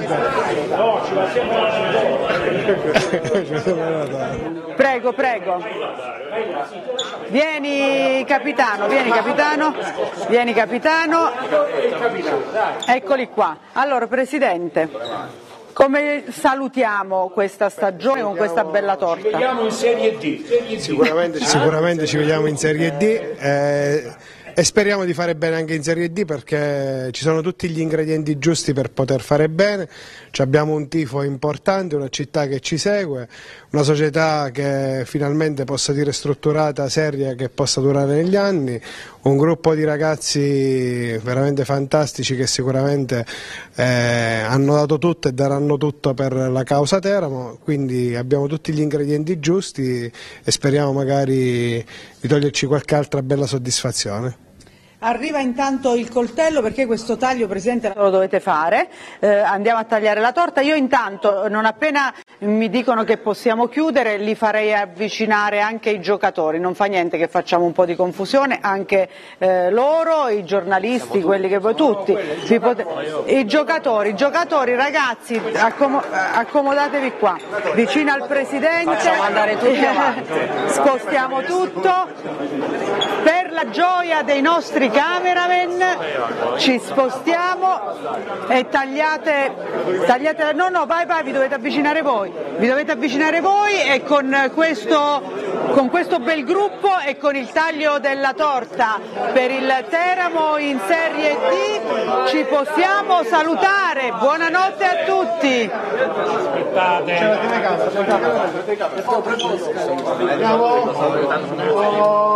Speaker 1: Prego. Vieni capitano. Eccoli qua. Allora, Presidente, come salutiamo questa stagione con questa bella torta?
Speaker 5: Ci vediamo in Serie D.
Speaker 3: Sicuramente ci vediamo in Serie D. E speriamo di fare bene anche in Serie D perché ci sono tutti gli ingredienti giusti per poter fare bene. Abbiamo un tifo importante, una città che ci segue, una società che finalmente possa dire strutturata, seria, che possa durare negli anni, un gruppo di ragazzi veramente fantastici che sicuramente hanno dato tutto e daranno tutto per la causa Teramo, quindi abbiamo tutti gli ingredienti giusti e speriamo magari di toglierci qualche altra bella soddisfazione.
Speaker 1: Arriva intanto il coltello perché questo taglio, Presidente, lo dovete fare. Andiamo a tagliare la torta. Io intanto, non appena mi dicono che possiamo chiudere, li farei avvicinare anche i giocatori. Non fa niente che facciamo un po' di confusione, anche loro, i giornalisti, quelli che voi tutti. I giocatori, ragazzi, accomodatevi qua, vicino al Presidente.
Speaker 2: Facciamo andare tutti avanti.
Speaker 1: Spostiamo tutto. Per la gioia dei nostri cameraman ci spostiamo e tagliate, no, vai, vi dovete avvicinare voi e con questo bel gruppo e con il taglio della torta per il Teramo in Serie D ci possiamo salutare. Buonanotte a tutti. Aspettate.